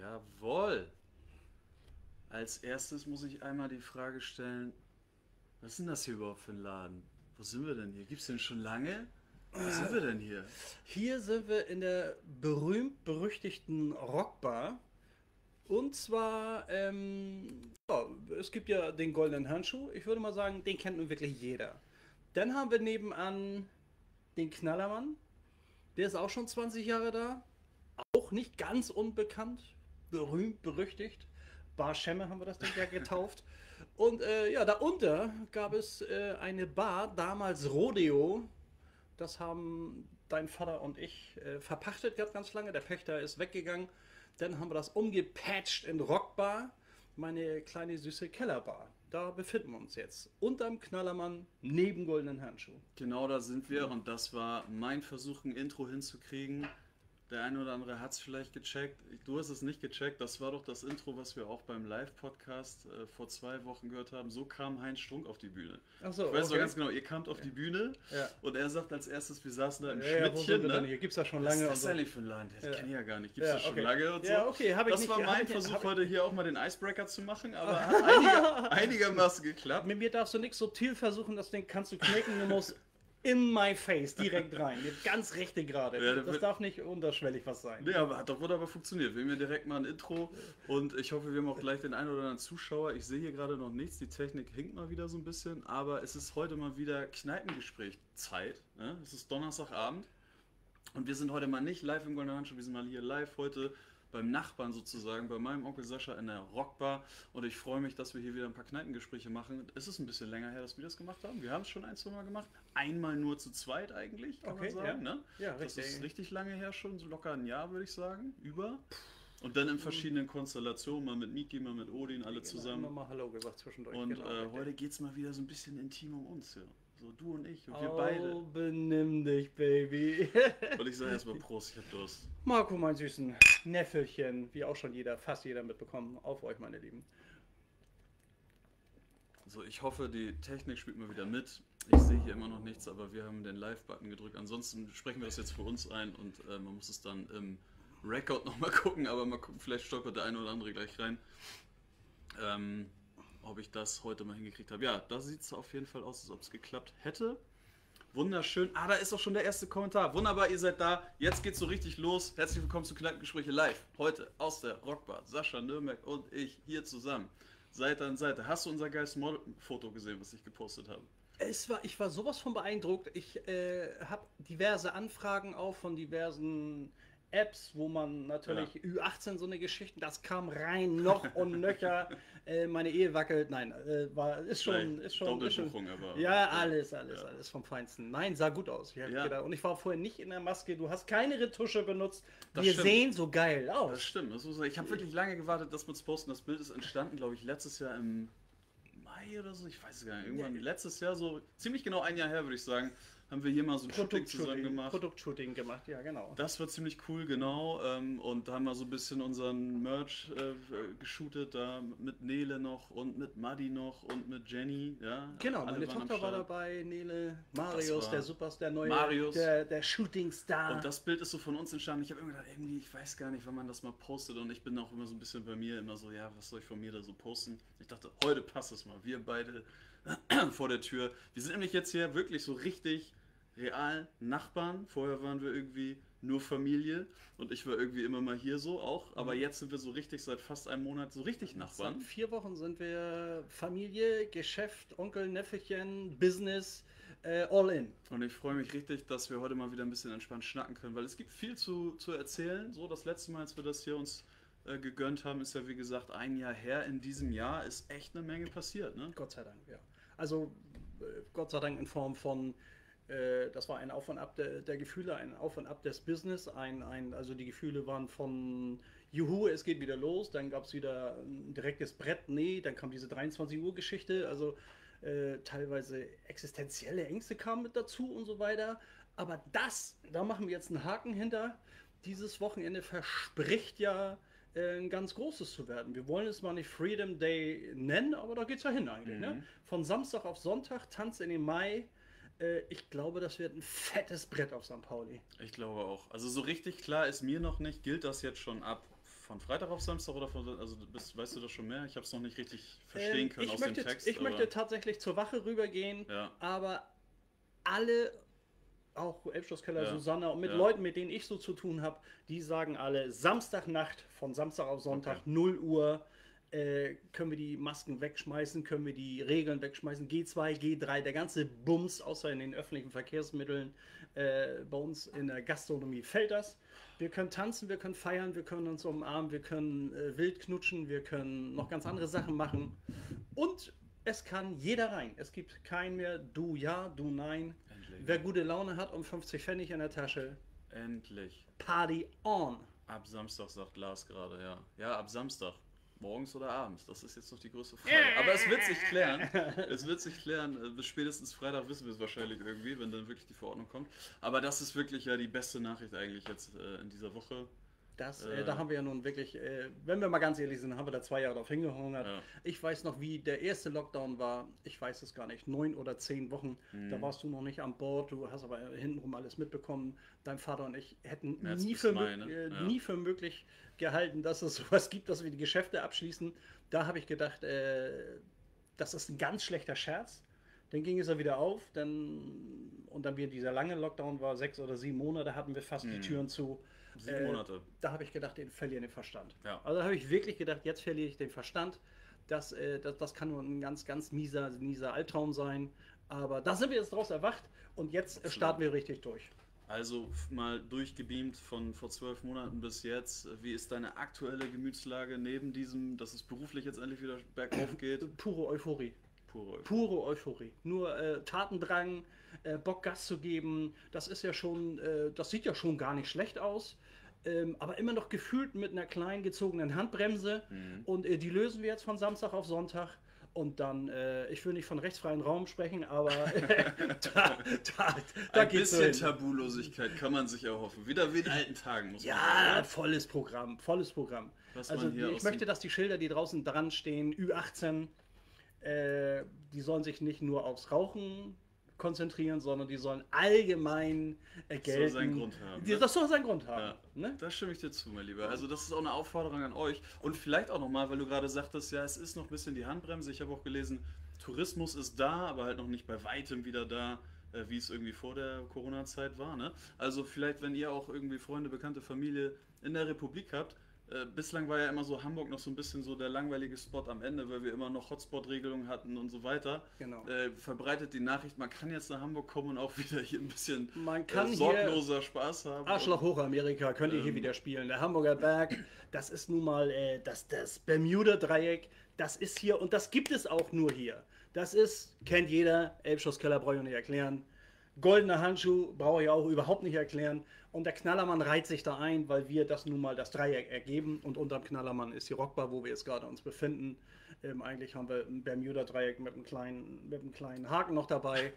Jawohl. Als erstes muss ich einmal die Frage stellen, was ist denn das hier überhaupt für ein Laden? Wo sind wir denn hier? Gibt's den schon lange? Wo sind wir denn hier? Hier sind wir in der berühmt-berüchtigten Rockbar. Und zwar, ja, es gibt ja den goldenen Handschuh. Ich würde mal sagen, den kennt nun wirklich jeder. Dann haben wir nebenan den Knallermann. Der ist auch schon 20 Jahre da. Auch nicht ganz unbekannt. Berühmt, berüchtigt. Bar Schemme haben wir das Ding ja getauft. Und ja, darunter gab es eine Bar, damals Rodeo. Das haben dein Vater und ich verpachtet gehabt ganz lange. Der Pächter ist weggegangen. Dann haben wir das umgepatcht in Rockbar. Meine kleine süße Kellerbar. Da befinden wir uns jetzt. Unterm Knallermann, neben goldenen Handschuh. Genau da sind wir und das war mein Versuch, ein Intro hinzukriegen. Der eine oder andere hat es vielleicht gecheckt. Du hast es nicht gecheckt. Das war doch das Intro, was wir auch beim Live-Podcast vor 2 Wochen gehört haben. So kam Heinz Strunk auf die Bühne. Ach so, Ich weiß noch okay. ganz genau, ihr kamt auf die Bühne Ja. und er sagt als erstes, wir saßen da im Ja, wo Schmidtchen. sind wir Ne? denn hier? Gibt's das schon Was lange? ist und das so? eigentlich für ein Laden? Das Ja. kenne ich ja gar nicht. Gibt es Ja, das schon okay. lange und so? Ja, okay, habe ich Das nicht. war hab mein ich- Versuch, hab ich- heute hier auch mal den Icebreaker zu machen, aber hat einigermaßen geklappt. Mit mir darfst du nichts subtil versuchen, das Ding kannst du knicken, du musst in my face direkt rein. Mit ganz rechte gerade. Ja, Das darf nicht unterschwellig was sein. Nee, aber hat doch wunderbar funktioniert. Wir haben hier direkt mal ein Intro und ich hoffe, wir haben auch gleich den einen oder anderen Zuschauer. Ich sehe hier gerade noch nichts, die Technik hinkt mal wieder so ein bisschen, aber es ist heute mal wieder Kneipengespräch-Zeit. Ne? Es ist Donnerstagabend und wir sind heute mal nicht live im Goldenen Handschuh, wir sind mal hier live heute beim Nachbarn sozusagen, bei meinem Onkel Sascha in der Rockbar und ich freue mich, dass wir hier wieder ein paar Kneipengespräche machen. Es ist ein bisschen länger her, dass wir das gemacht haben. Wir haben es schon 1, 2 Mal gemacht. Einmal nur zu zweit eigentlich, kann Okay, man sagen. ja. Ne? Ja, Das richtig. ist richtig lange her schon, so locker ein Jahr würde ich sagen, über. Und dann in verschiedenen Konstellationen, mal mit Miki, mal mit Odin, alle Immer zusammen. mal Hallo gesagt zwischendurch. Und genau, richtig. heute geht es mal wieder so ein bisschen intim um uns. Ja. So du und ich und wir beide. Oh, benimm dich, Baby. Und ich sage erstmal Prost, ich hab Durst. Marco, mein süßen Näffelchen, wie auch schon fast jeder mitbekommen, auf euch, meine Lieben. So, ich hoffe, die Technik spielt mal wieder mit. Ich sehe hier immer noch nichts, aber wir haben den Live-Button gedrückt. Ansonsten sprechen wir das jetzt für uns ein und man muss es dann im Record nochmal gucken, aber mal gucken, vielleicht stolpert der eine oder andere gleich rein. Ob ich das heute mal hingekriegt habe. Ja, da sieht es auf jeden Fall aus, als ob es geklappt hätte. Wunderschön. Ah, da ist auch schon der erste Kommentar. Wunderbar, ihr seid da. Jetzt geht's so richtig los. Herzlich willkommen zu Kneipengespräche live. Heute aus der Rockbar. Sascha Nürnberg und ich hier zusammen. Seite an Seite. Hast du unser geiles Model-Foto gesehen, was ich gepostet habe? Ich war sowas von beeindruckt. Ich habe diverse Anfragen auch von diversen Apps, wo man natürlich Ü18 so eine Geschichte, das kam rein, noch und nöcher. Meine Ehe wackelt. Nein, ist schon. Doppelbuchung, aber. Ja, alles vom Feinsten. Nein, sah gut aus. Ich hab Ja. gedacht, und ich war vorher nicht in der Maske. Du hast keine Retusche benutzt. Das Wir stimmt. sehen so geil Das aus. stimmt. Das muss ich habe wirklich lange gewartet, das mal zu posten. Das Bild ist entstanden, glaube ich, letztes Jahr im Mai oder so. Ich weiß es gar nicht. Irgendwann letztes Jahr, so ziemlich genau ein Jahr her, würde ich sagen, haben wir hier mal so ein Shooting zusammen gemacht. Produktshooting gemacht, ja, genau. Das war ziemlich cool, genau. Und da haben wir so ein bisschen unseren Merch geshootet, da mit Nele noch und mit Maddi noch und mit Jenny. Ja, Genau, alle meine waren am Tochter war Start. dabei, Nele, Marius, war- der Superstar, der neue, Marius. der Shootingstar. Und das Bild ist so von uns entstanden. Ich habe immer gedacht, irgendwie, ich weiß gar nicht, wann man das mal postet. Und ich bin auch immer so ein bisschen bei mir, immer so, ja, was soll ich von mir da so posten? Ich dachte, heute passt es mal. Wir beide vor der Tür. Wir sind nämlich jetzt hier wirklich so richtig real Nachbarn. Vorher waren wir irgendwie nur Familie und ich war irgendwie immer mal hier so auch. Aber jetzt sind wir so richtig seit fast einem Monat so richtig Nachbarn. Seit 4 Wochen sind wir Familie, Geschäft, Onkel, Neffelchen, Business, all in. Und ich freue mich richtig, dass wir heute mal wieder ein bisschen entspannt schnacken können, weil es gibt viel zu erzählen. So, das letzte Mal, als wir das hier uns gegönnt haben, ist ja wie gesagt ein Jahr her. In diesem Jahr ist echt eine Menge passiert, ne? Gott sei Dank, ja. Also Gott sei Dank in Form von, das war ein Auf und Ab der Gefühle, ein Auf und Ab des Business. Also die Gefühle waren von Juhu, es geht wieder los, dann gab es wieder ein direktes Brett, nee, dann kam diese 23 Uhr Geschichte, also teilweise existenzielle Ängste kamen mit dazu und so weiter. Aber da machen wir jetzt einen Haken hinter. Dieses Wochenende verspricht ja ein ganz großes zu werden. Wir wollen es mal nicht Freedom Day nennen, aber da geht es ja hin eigentlich. Ne? Von Samstag auf Sonntag, Tanz in den Mai. Ich glaube, das wird ein fettes Brett auf St. Pauli. Ich glaube auch. Also so richtig klar ist mir noch nicht, gilt das jetzt schon ab von Freitag auf Samstag oder von, also weißt du das schon mehr? Ich habe es noch nicht richtig verstehen können aus dem Text. Ich möchte tatsächlich zur Wache rübergehen, Ja. aber alle, auch Elbschlosskeller, Ja. Susanna und mit Ja. Leuten, mit denen ich so zu tun habe, die sagen alle, Samstagnacht, von Samstag auf Sonntag, Okay. 0 Uhr, können wir die Masken wegschmeißen, können wir die Regeln wegschmeißen, G2, G3, der ganze Bums, außer in den öffentlichen Verkehrsmitteln, bei uns in der Gastronomie fällt das. Wir können tanzen, wir können feiern, wir können uns umarmen, wir können wild knutschen, wir können noch ganz andere Sachen machen. Und es kann jeder rein. Es gibt keinen mehr, du ja, du nein. Endlich. Wer gute Laune hat und 50 Pfennig in der Tasche, Endlich. Party on. Ab Samstag sagt Lars gerade, ja. Ja, ab Samstag. Morgens oder abends? Das ist jetzt noch die größte Frage. Aber es wird sich klären. Es wird sich klären. Bis spätestens Freitag wissen wir es wahrscheinlich irgendwie, wenn dann wirklich die Verordnung kommt. Aber das ist wirklich ja die beste Nachricht eigentlich jetzt in dieser Woche. Da haben wir ja nun wirklich, wenn wir mal ganz ehrlich sind, haben wir da 2 Jahre drauf hingehungert. Ja. Ich weiß noch, wie der erste Lockdown war. Ich weiß es gar nicht, 9 oder 10 Wochen. Da warst du noch nicht an Bord. Du hast aber hintenrum alles mitbekommen. Dein Vater und ich hätten März nie bis für, Mai, ne? Ja. nie für möglich gehalten, dass es sowas gibt, dass wir die Geschäfte abschließen. Da habe ich gedacht, das ist ein ganz schlechter Scherz. Dann ging es ja wieder auf. Und dann wieder dieser lange Lockdown war, 6 oder 7 Monate, hatten wir fast die Türen zu. 7 Monate. Da habe ich gedacht, den verliere den Verstand. Ja. Also da habe ich wirklich gedacht, jetzt verliere ich den Verstand. Das kann nur ein ganz, ganz mieser Albtraum sein. Aber da sind wir jetzt draus erwacht und jetzt starten wir richtig durch. Also mal durchgebeamt von vor 12 Monaten bis jetzt. Wie ist deine aktuelle Gemütslage neben diesem, dass es beruflich jetzt endlich wieder bergauf geht? Pure Euphorie. Pure Euphorie. Pure Euphorie. Nur Tatendrang, Bock Gas zu geben, das ist ja schon, das sieht ja schon gar nicht schlecht aus. Aber immer noch gefühlt mit einer kleinen gezogenen Handbremse. Und die lösen wir jetzt von Samstag auf Sonntag. Und dann, ich will nicht von rechtsfreien Raum sprechen, aber da Ein geht's bisschen hin. Tabulosigkeit kann man sich erhoffen. Wieder wie in alten Tagen, muss man Ja, sagen. volles Programm, volles Programm. Was Also man hier ich aus möchte, dem- dass die Schilder, die draußen dran stehen, Ü18, die sollen sich nicht nur aufs Rauchen konzentrieren, sondern die sollen allgemein gelten. seinen Grund haben, Die- ne? Das soll seinen Grund haben. Ja, Ne? da stimme ich dir zu, mein Lieber. Also das ist auch eine Aufforderung an euch. Und vielleicht auch nochmal, weil du gerade sagtest, ja, es ist noch ein bisschen die Handbremse. Ich habe auch gelesen, Tourismus ist da, aber halt noch nicht bei weitem wieder da, wie es irgendwie vor der Corona-Zeit war. Ne? Also vielleicht, wenn ihr auch irgendwie Freunde, Bekannte, Familie in der Republik habt, bislang war ja immer so Hamburg noch so ein bisschen so der langweilige Spot am Ende, weil wir immer noch Hotspot-Regelungen hatten und so weiter. Genau. Verbreitet die Nachricht, man kann jetzt nach Hamburg kommen und auch wieder hier ein bisschen Man kann hier sorgloser Spaß haben. Arschloch Hochamerika könnt ihr hier wieder spielen. Der Hamburger Berg, das ist nun mal das Bermuda-Dreieck, das ist hier und das gibt es auch nur hier. Das ist, kennt jeder, Elbschlosskeller brauche ich nicht erklären. Goldener Handschuh brauche ich auch überhaupt nicht erklären. Und der Knallermann reiht sich da ein, weil wir das nun mal das Dreieck ergeben. Und unterm Knallermann ist die Rockbar, wo wir jetzt gerade uns befinden. Eigentlich haben wir ein Bermuda-Dreieck mit einem kleinen Haken noch dabei.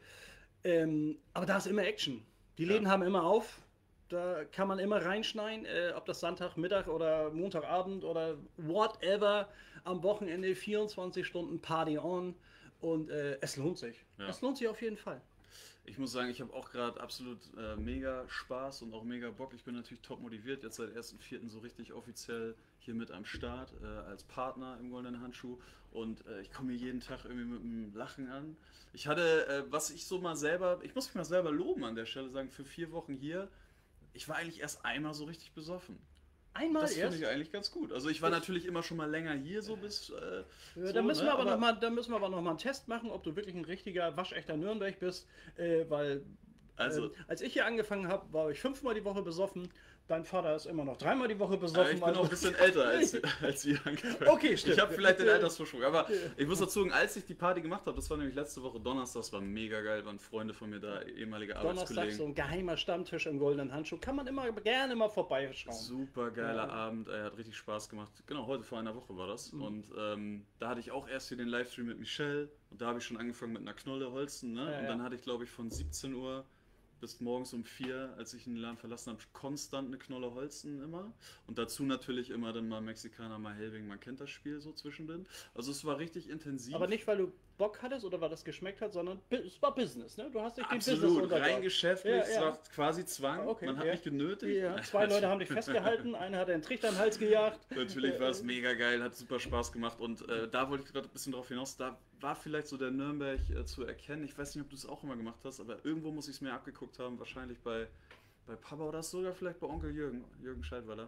Aber da ist immer Action. Die Läden haben immer auf. Da kann man immer reinschneien, ob das Sonntagmittag oder Montagabend oder whatever. Am Wochenende 24 Stunden Party on. Und es lohnt sich. Ja. Es lohnt sich auf jeden Fall. Ich muss sagen, ich habe auch gerade absolut mega Spaß und auch mega Bock. Ich bin natürlich top motiviert, jetzt seit 1.4. so richtig offiziell hier mit am Start als Partner im Goldenen Handschuh. Und ich komme hier jeden Tag irgendwie mit einem Lachen an. Ich hatte, was ich so mal selber, ich muss mich mal selber loben an der Stelle, sagen, für 4 Wochen hier, ich war eigentlich erst einmal so richtig besoffen. Einmal Das finde erst. ich eigentlich ganz gut. Also ich war natürlich immer schon mal länger hier, so bis... Ja, so, da müssen ne? wir da müssen wir aber noch mal einen Test machen, ob du wirklich ein richtiger, waschechter Nürnberg bist. Weil Also- als ich hier angefangen habe, war ich 5-mal die Woche besoffen. Dein Vater ist immer noch 3-mal die Woche besoffen. Ich bin also- auch ein bisschen älter als ihr angefangen. Okay, stimmt. Ich habe vielleicht den Altersvorsprung. Aber ich muss dazu sagen, als ich die Party gemacht habe, das war nämlich letzte Woche Donnerstag, das war mega geil, waren Freunde von mir da, ehemalige Donnerstag Arbeitskollegen. so ein geheimer Stammtisch im Goldenen Handschuh. Kann man immer gerne mal vorbeischauen. Super geiler Ja. Abend, hat richtig Spaß gemacht. Genau, heute vor einer Woche war das. Und da hatte ich auch erst hier den Livestream mit Michelle und da habe ich schon angefangen mit einer Knolle holzen. Ne? Ja, und ja. dann hatte ich, glaube ich, von 17 Uhr bis morgens um 4, als ich den Laden verlassen habe, konstant eine Knolle Holzen immer. Und dazu natürlich immer dann mal Mexikaner, mal Helbing, man kennt das Spiel so zwischendrin. Also es war richtig intensiv. Aber nicht, weil du Bock hattest oder weil das geschmeckt hat, sondern es war Business, ne? Du hast dich dem Business Absolut, untergeordnet. rein geschäftlich, Ja, es ja. war quasi Zwang, Okay, man hat ja. mich genötigt. Ja, 2 Leute haben dich festgehalten, einer hat einen Trichter in den Hals gejagt. Natürlich war es mega geil, hat super Spaß gemacht und da wollte ich gerade ein bisschen drauf hinaus, da war vielleicht so der Nürnberg zu erkennen. Ich weiß nicht, ob du es auch immer gemacht hast, aber irgendwo muss ich es mir abgeguckt haben, wahrscheinlich bei Papa oder sogar vielleicht bei Onkel Jürgen Scheidweiler.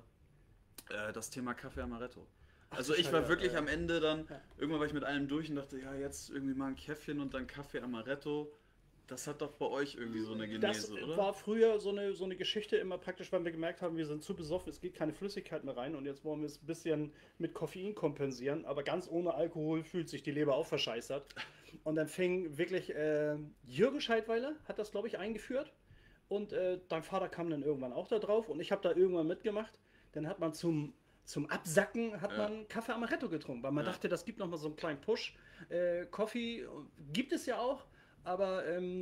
Das Thema Kaffee Amaretto. Also ich war wirklich am Ende dann, irgendwann war ich mit allem durch und dachte, ja, jetzt irgendwie mal ein Käffchen und dann Kaffee Amaretto. Das hat doch bei euch irgendwie so eine Genese, Das oder? war früher so eine Geschichte immer praktisch, weil wir gemerkt haben, wir sind zu besoffen, es geht keine Flüssigkeit mehr rein und jetzt wollen wir es ein bisschen mit Koffein kompensieren, aber ganz ohne Alkohol fühlt sich die Leber auch verscheißert. Und dann fing wirklich Jürgen Scheidweiler hat das, glaube ich, eingeführt und dein Vater kam dann irgendwann auch da drauf und ich habe da irgendwann mitgemacht. Dann hat man zum Absacken hat man Kaffee Amaretto getrunken, weil man dachte, das gibt nochmal so einen kleinen Push. Coffee gibt es ja auch. Aber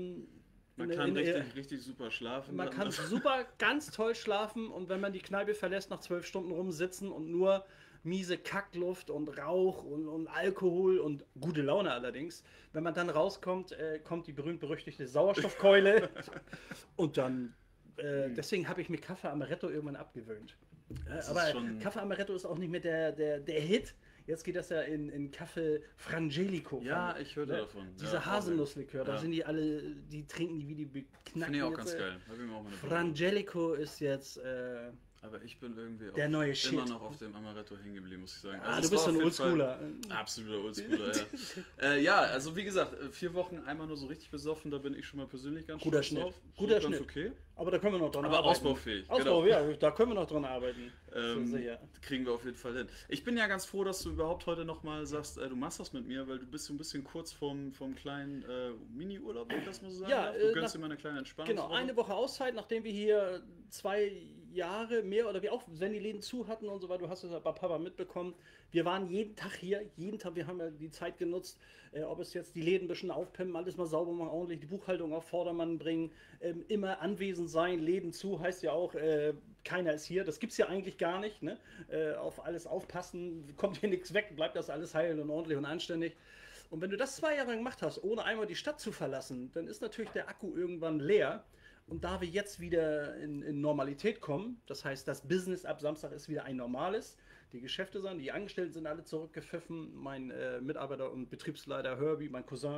man kann richtig super schlafen. Man kann super ganz toll schlafen und wenn man die Kneipe verlässt, nach 12 Stunden rumsitzen und nur miese Kackluft und Rauch und Alkohol und gute Laune allerdings. Wenn man dann rauskommt, kommt die berühmt-berüchtigte Sauerstoffkeule und dann, deswegen habe ich mir Kaffee Amaretto irgendwann abgewöhnt. Aber Kaffee Amaretto ist auch nicht mehr der Hit. Jetzt geht das ja in Kaffee Frangelico. Ja, ich hörte davon. Dieser Haselnusslikör, da sind die alle, die trinken die wie die Beknackten. Finde ich auch ganz geil. Frangelico ist jetzt aber ich bin irgendwie der neue immer noch auf dem Amaretto hängen geblieben, muss ich sagen. Also du bist so ein Oldschooler. Absoluter Oldschooler, ja. Ja, also wie gesagt, 4 Wochen einmal nur so richtig besoffen, da bin ich schon mal persönlich ganz guter Schnitt. drauf. Guter Ganz Schnitt. Okay. Aber da können wir noch dran arbeiten. Aber ausbaufähig. Ausbau, genau. Ja, da können wir noch dran arbeiten. Kriegen wir auf jeden Fall hin. Ich bin ja ganz froh, dass du überhaupt heute nochmal sagst, du machst das mit mir, weil du bist so ein bisschen kurz vom kleinen Mini-Urlaub, wenn ich das mal so sagen darf. Du gönnst dir mal eine kleine Entspannung. Genau, eine Woche Auszeit, nachdem wir hier 2 Jahre mehr oder wie auch, wenn die Läden zu hatten und so weiter, du hast es ja bei Papa mitbekommen. Wir waren jeden Tag hier, wir haben ja die Zeit genutzt, ob es jetzt die Läden ein bisschen aufpimpen, alles mal sauber machen, ordentlich die Buchhaltung auf Vordermann bringen, immer anwesend sein, Läden zu, heißt ja auch, keiner ist hier, das gibt es ja eigentlich gar nicht, ne? Auf alles aufpassen, kommt hier nichts weg, bleibt das alles heil und ordentlich und anständig. Und wenn du das 2 Jahre lang gemacht hast, ohne einmal die Stadt zu verlassen, dann ist natürlich der Akku irgendwann leer. Und da wir jetzt wieder in Normalität kommen, das heißt, das Business ab Samstag ist wieder ein normales, die Geschäfte sind, die Angestellten sind alle zurückgepfiffen, mein Mitarbeiter und Betriebsleiter Herbie, mein Cousin,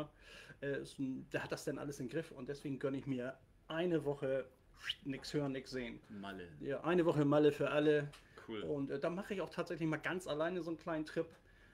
der hat das dann alles im Griff und deswegen gönne ich mir eine Woche nichts hören, nichts sehen. Malle. Ja, eine Woche Malle für alle. Cool. Und dann mache ich auch tatsächlich mal ganz alleine so einen kleinen Trip.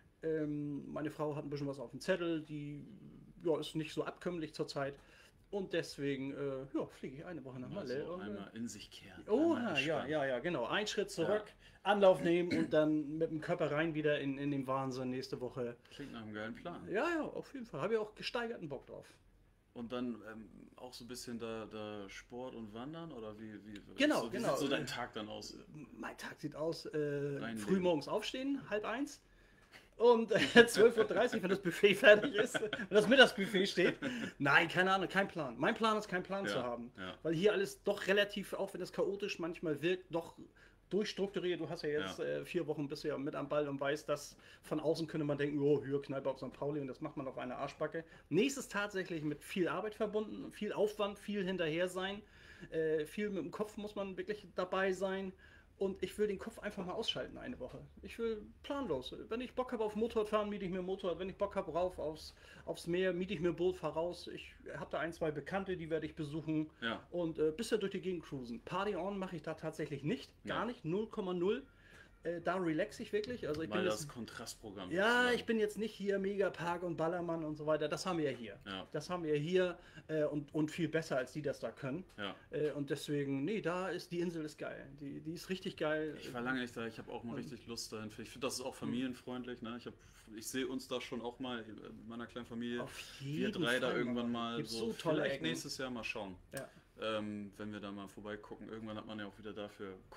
Meine Frau hat ein bisschen was auf dem Zettel, die ist nicht so abkömmlich zurzeit. Und deswegen fliege ich eine Woche nach Malle. Also einmal in sich kehren. Oh, ja, genau. Ein Schritt zurück, Anlauf nehmen und dann mit dem Körper rein wieder in den Wahnsinn nächste Woche. Klingt nach einem geilen Plan. Ja, auf jeden Fall. Habe ich auch gesteigerten Bock drauf. Und dann auch so ein bisschen da Sport und Wandern? Oder wie genau. Wie sieht so dein Tag dann aus? Mein Tag sieht aus, früh morgens aufstehen, 12:30. Und 12:30 Uhr, wenn das Buffet fertig ist, wenn das Mittagsbuffet steht. Nein, keine Ahnung, kein Plan. Mein Plan ist, keinen Plan zu haben. Ja. Weil hier alles doch relativ, auch wenn das chaotisch manchmal wirkt, doch durchstrukturiert. Du hast ja jetzt 4 Wochen bist du ja mit am Ball und weißt, dass von außen könnte man denken, hier Kneipe auf St. Pauli und das macht man auf eine Arschbacke. Nächstes tatsächlich mit viel Arbeit verbunden, viel Aufwand, viel hinterher sein. Viel mit dem Kopf muss man wirklich dabei sein. Und ich will den Kopf einfach mal ausschalten eine Woche. Ich will planlos. Wenn ich Bock habe auf Motorradfahren, miete ich mir ein Motorrad. Wenn ich Bock habe rauf aufs Meer, miete ich mir ein Boot, fahr raus. Ich habe da 1, 2 Bekannte, die werde ich besuchen. Ja. Und bisher durch die Gegend cruisen. Party on mache ich da tatsächlich nicht. Gar nicht. 0,0. Da relaxe ich wirklich. Also ich Weil bin das jetzt, Kontrastprogramm. Ja, ich bin jetzt nicht hier Megapark und Ballermann und so weiter. Das haben wir ja hier. Ja. Das haben wir hier und viel besser, als die das da können. Ja. Und deswegen, die Insel ist geil. Die ist richtig geil. Ich war lange nicht da. Ich habe auch mal richtig Lust dahin. Ich finde, das ist auch familienfreundlich. Ne? Ich sehe uns da schon auch mal mit meiner kleinen Familie. Wir 3 da irgendwann mal. Gibt's so tolle vielleicht Ecken. Nächstes Jahr mal schauen. Ja. Wenn wir da mal vorbeigucken. Irgendwann hat man ja auch wieder dafür Kopf.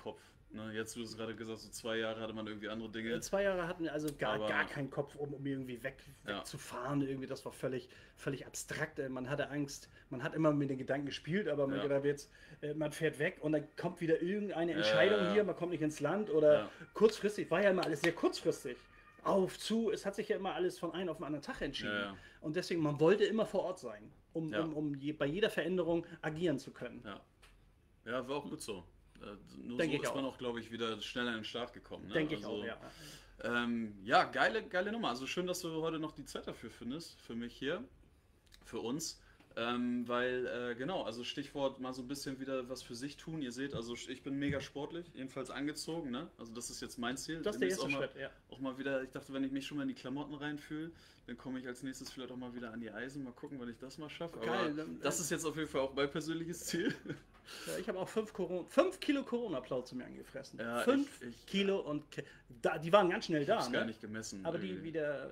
Ne, jetzt, du hast gerade gesagt, so 2 Jahre hatte man irgendwie andere Dinge. 2 Jahre hatten wir also gar Aber- keinen Kopf, um irgendwie Ja. wegzufahren. Irgendwie, das war völlig abstrakt. Man hatte Angst, man hat immer mit den Gedanken gespielt, aber man Ja. gedacht, jetzt, man fährt weg und dann kommt wieder irgendeine Entscheidung ja. hier, man kommt nicht ins Land oder Ja. kurzfristig, war ja immer alles sehr kurzfristig. Auf, zu, es hat sich ja immer alles von einem auf den anderen Tag entschieden. Ja, ja. Und deswegen, man wollte immer vor Ort sein, Ja. bei jeder Veränderung agieren zu können. Ja. Ja, war auch gut so. Nur Denk so ich ist man auch. auch, glaube ich, wieder schneller in den Start gekommen. Ne? Denke ich Also, auch, ja. Ja, geile Nummer. Also schön, dass du heute noch die Zeit dafür findest, für mich hier, für uns. Weil, genau, also Stichwort mal so ein bisschen wieder was für sich tun. Ihr seht, also ich bin mega sportlich, jedenfalls angezogen, ne? Also das ist jetzt mein Ziel. Das ist der Demnächst erste auch mal, Schritt, ja. auch mal wieder, ich dachte, wenn ich mich schon mal in die Klamotten reinfühle, dann komme ich als nächstes vielleicht auch mal wieder an die Eisen. Mal gucken, wann ich das mal schaffe. Geil, Aber das ist jetzt auf jeden Fall auch mein persönliches Ziel. Ja, ich habe auch 5 Kilo Corona-Plauze mir angefressen. Ja, 5 ich- Kilo und die waren ganz schnell Ich da. hab's gar Ne? nicht gemessen. Aber die irgendwie. wieder.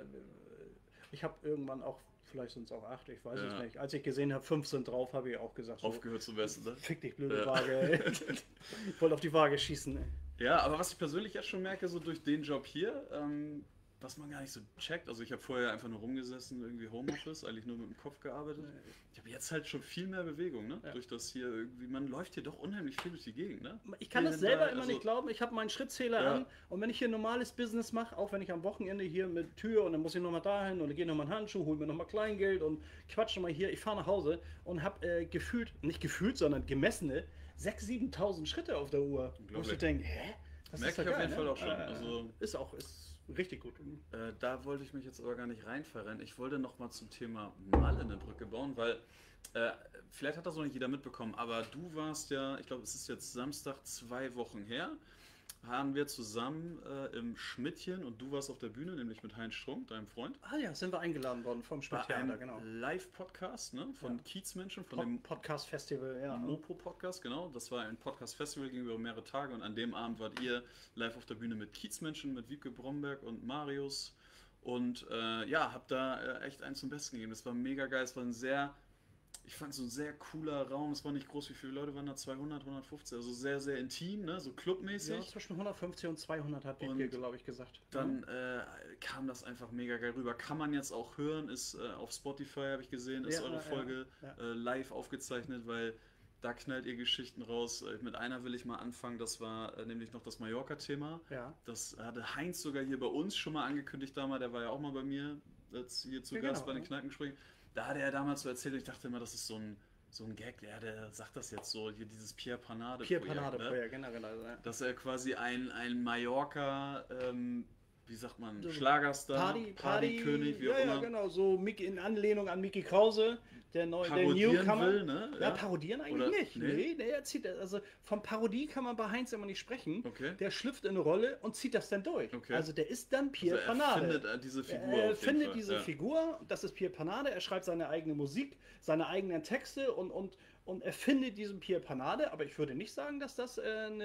Ich habe irgendwann auch, vielleicht sind es auch 8, ich weiß Ja. es nicht. Als ich gesehen habe, 5 sind drauf, habe ich auch gesagt, so, Aufgehört zu messen, ne? fick dich, blöde Ja. Waage. Ey. Ich wollte auf die Waage schießen. Ey. Ja, aber was ich persönlich jetzt schon merke, so durch den Job hier, was man gar nicht so checkt. Also ich habe vorher einfach nur rumgesessen, irgendwie Homeoffice, eigentlich nur mit dem Kopf gearbeitet. Ich habe jetzt halt schon viel mehr Bewegung, ne? Ja. Durch das hier irgendwie, man läuft hier doch unheimlich viel durch die Gegend, ne? Ich kann Hier das hin, selber da, immer also- nicht glauben. Ich habe meinen Schrittzähler Ja. an und wenn ich hier normales Business mache, auch wenn ich am Wochenende hier mit Tür und dann muss ich nochmal dahin und dann gehe nochmal einen Handschuh, hole mir nochmal Kleingeld und quatsch nochmal hier. Ich fahre nach Hause und habe nicht gefühlt, sondern gemessene 6.000, 7.000 Schritte auf der Uhr. Wo ich Unglaublich. so denke, hä? Das Merke doch ich auf geil, jeden Fall auch schon. Also- ist richtig gut. Da wollte ich mich jetzt aber gar nicht reinverrennen. Ich wollte noch mal zum Thema Malle eine Brücke bauen, weil vielleicht hat das noch nicht jeder mitbekommen, aber du warst ja, ich glaube, es ist jetzt Samstag 2 Wochen her, haben wir zusammen im Schmidtchen und du warst auf der Bühne, nämlich mit Heinz Strunk, deinem Freund, Ah ja, sind wir eingeladen worden vom bei Schmidt-Theater, einem genau. Live-Podcast, ne, von Ja. Kiezmenschen, von dem Podcast-Festival, ja. Mopo-Podcast, genau. Das war ein Podcast-Festival, ging über mehrere Tage und an dem Abend wart ihr live auf der Bühne mit Kiezmenschen, mit Wiebke Bromberg und Marius und ja, habt da echt einen zum Besten gegeben. Das war mega geil, es war ich fand so ein sehr cooler Raum, es war nicht groß, wie viele Leute waren da? 200, 150, also sehr, sehr intim, ne? So clubmäßig. Ja, zwischen 150 und 200 hat Und Wiebke, glaube ich, gesagt. Dann kam das einfach mega geil rüber. Kann man jetzt auch hören, ist auf Spotify, habe ich gesehen, ist Ja, eure ja, Folge ja. live aufgezeichnet, weil da knallt ihr Geschichten raus. Mit einer will ich mal anfangen, das war nämlich noch das Mallorca-Thema. Ja. Das hatte Heinz sogar hier bei uns schon mal angekündigt damals, der war ja auch mal bei mir jetzt hier zu Ja, Gast genau, bei den ja. Kneipengesprächen. Da hat er damals so erzählt und ich dachte immer, das ist so ein Gag, der sagt das jetzt so, hier dieses Pierre Panade Pierre Projekt, Panade ne? Projekt, generell. Also, ja. Dass er quasi ein Mallorca, wie sagt man, So Schlagerstar, Partykönig, wie auch ja, immer, ja, genau, so in Anlehnung an Mickey Krause, der parodieren Newcomer. will, ne? Ja, parodieren eigentlich Oder- nicht. nee? Nee, er zieht, also von Parodie kann man bei Heinz immer nicht sprechen. Okay. Der schlüpft in eine Rolle und zieht das dann durch. Okay. Also der ist dann Pierre Also er Panade. findet diese Figur Er auf jeden findet Fall, diese ja. Figur, das ist Pierre Panade, er schreibt seine eigene Musik, seine eigenen Texte und er findet diesen Pierre Panade, aber ich würde nicht sagen, dass das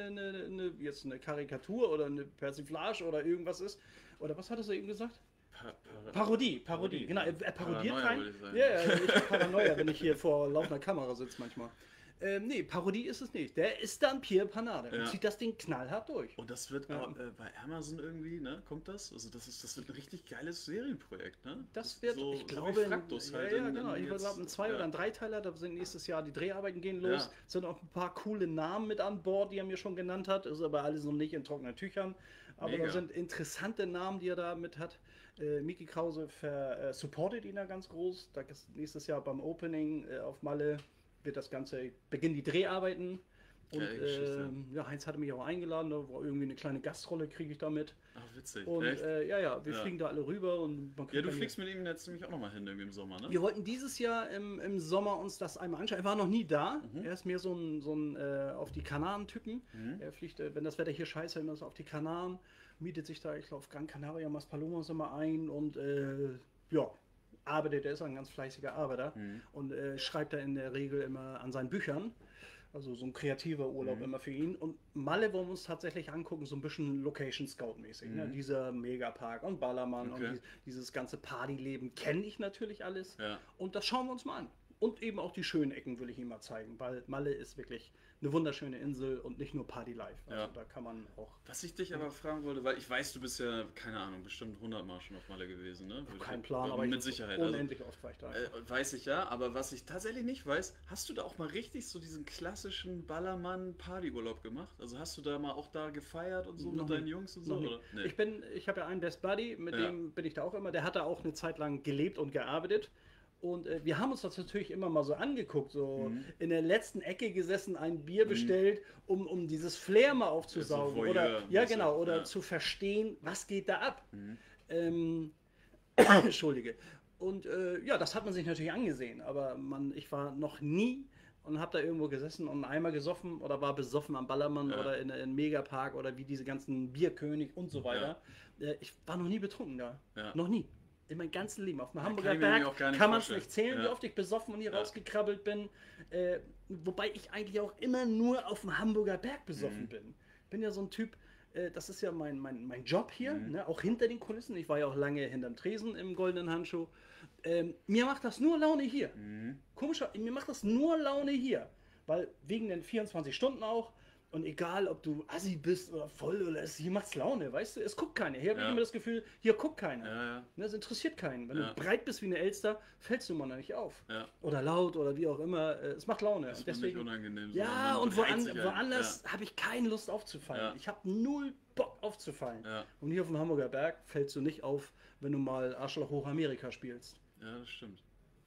jetzt eine Karikatur oder eine Persiflage oder irgendwas ist. Oder was hattest du eben gesagt? Parodie, genau. Er parodiert Paranoia, rein. würde ich sagen. Ja, ich habe Paranoia, wenn ich hier vor laufender Kamera sitze manchmal. Nee, Parodie ist es nicht. Der ist dann Pierre Panade Ja. und zieht das Ding knallhart durch. Und das wird Ja. auch, bei Amazon irgendwie, ne? Kommt das? Also das wird ein richtig geiles Serienprojekt, ne? Das wird, so, ich so glaube, wie Fraktus halt. ja, in genau. Ich jetzt- glaube, ein Zwei- ja. oder ein Dreiteiler, da sind nächstes Jahr die Dreharbeiten gehen los. Ja. Sind auch ein paar coole Namen mit an Bord, die er mir schon genannt hat. Ist aber alles noch nicht in trockenen Tüchern. Aber Mega. da sind interessante Namen, die er da mit hat. Miki Krause supportet ihn da ganz groß. Da ist nächstes Jahr beim Opening auf Malle wird das Ganze, beginnen die Dreharbeiten. Und Geile Geschichte. ja, Heinz hatte mich auch eingeladen, da war irgendwie eine kleine Gastrolle, kriege ich damit. Ach, witzig. Und Echt? wir Ja. fliegen da alle rüber und man Ja, kriegt du dann fliegst mit ihm jetzt nämlich auch nochmal hin irgendwie im Sommer, ne? wir wollten dieses Jahr im Sommer uns das einmal anschauen. Er war noch nie da. Er ist mehr so ein auf die Kanaren-Typen. Er fliegt, wenn das Wetter hier scheiße ist, immer so auf die Kanaren, mietet sich da, ich glaube, auf Gran Canaria, Maspalomas immer ein und ja, arbeitet. Er ist ein ganz fleißiger Arbeiter und schreibt da in der Regel immer an seinen Büchern. Also so ein kreativer Urlaub immer für ihn. Und Malle wollen wir uns tatsächlich angucken, so ein bisschen Location Scout-mäßig. Ne? Dieser Megapark und Ballermann Okay. und dieses ganze Partyleben kenne ich natürlich alles. Ja. Und das schauen wir uns mal an. Und eben auch die schönen Ecken will ich ihm mal zeigen, weil Malle ist wirklich eine wunderschöne Insel und nicht nur Party Life. Also Ja. da kann man auch. Was ich dich aber fragen wollte, weil ich weiß, du bist ja, keine Ahnung, bestimmt 100 Mal schon auf Malle gewesen, ne? Kein Plan, aber mit Sicherheit. unendlich oft war ich da. Weiß ich ja, aber was ich tatsächlich nicht weiß, hast du da auch mal richtig so diesen klassischen Ballermann-Partyurlaub gemacht? Also hast du da mal auch da gefeiert und so Noch mit deinen nie. Jungs und so? Noch nie. Oder? Nee. Ich habe ja einen Best Buddy, mit Ja. dem bin ich da auch immer. Der hat da auch eine Zeit lang gelebt und gearbeitet. Und wir haben uns das natürlich immer mal so angeguckt, so in der letzten Ecke gesessen, ein Bier bestellt, um dieses Flair mal aufzusaugen. So Voyeur, Oder ja, mäßig, genau, oder ja. zu verstehen, was geht da ab. Entschuldige. Und ja, das hat man sich natürlich angesehen, aber ich war noch nie und habe da irgendwo gesessen und einmal gesoffen oder war besoffen am Ballermann Ja. oder in Megapark oder wie diese ganzen Bierkönig und so weiter. Ich war noch nie betrunken da. Ja. Noch nie. In meinem ganzen Leben. Auf dem kann Hamburger ich mir auch Berg gar nicht kann man es vorstellen. nicht zählen, Ja. wie oft ich besoffen und hier Ja. rausgekrabbelt bin. Wobei ich eigentlich auch immer nur auf dem Hamburger Berg besoffen bin. Bin ja so ein Typ, das ist ja mein Job hier, ne? Auch hinter den Kulissen. Ich war ja auch lange hinterm Tresen im Goldenen Handschuh. Mir macht das nur Laune hier. Komischer, mir macht das nur Laune hier. Weil wegen den 24 Stunden auch. Und egal, ob du Assi bist oder voll oder es, hier macht's Laune, weißt du? Es guckt keiner. Hier habe ich Ja. immer das Gefühl, hier guckt keiner. Ja, ja. Ne, es interessiert keinen. Wenn Ja. du breit bist wie eine Elster, fällst du immer noch nicht auf. Ja. Oder laut oder wie auch immer. Es macht Laune. Das Und ist mir nicht unangenehm. ja, sondern man und reizt sich ein. woanders habe ich keine Lust aufzufallen. Ja. Ich habe null Bock aufzufallen. Ja. Und hier auf dem Hamburger Berg fällst du nicht auf, wenn du mal Arschloch hoch Amerika spielst. Ja, das stimmt.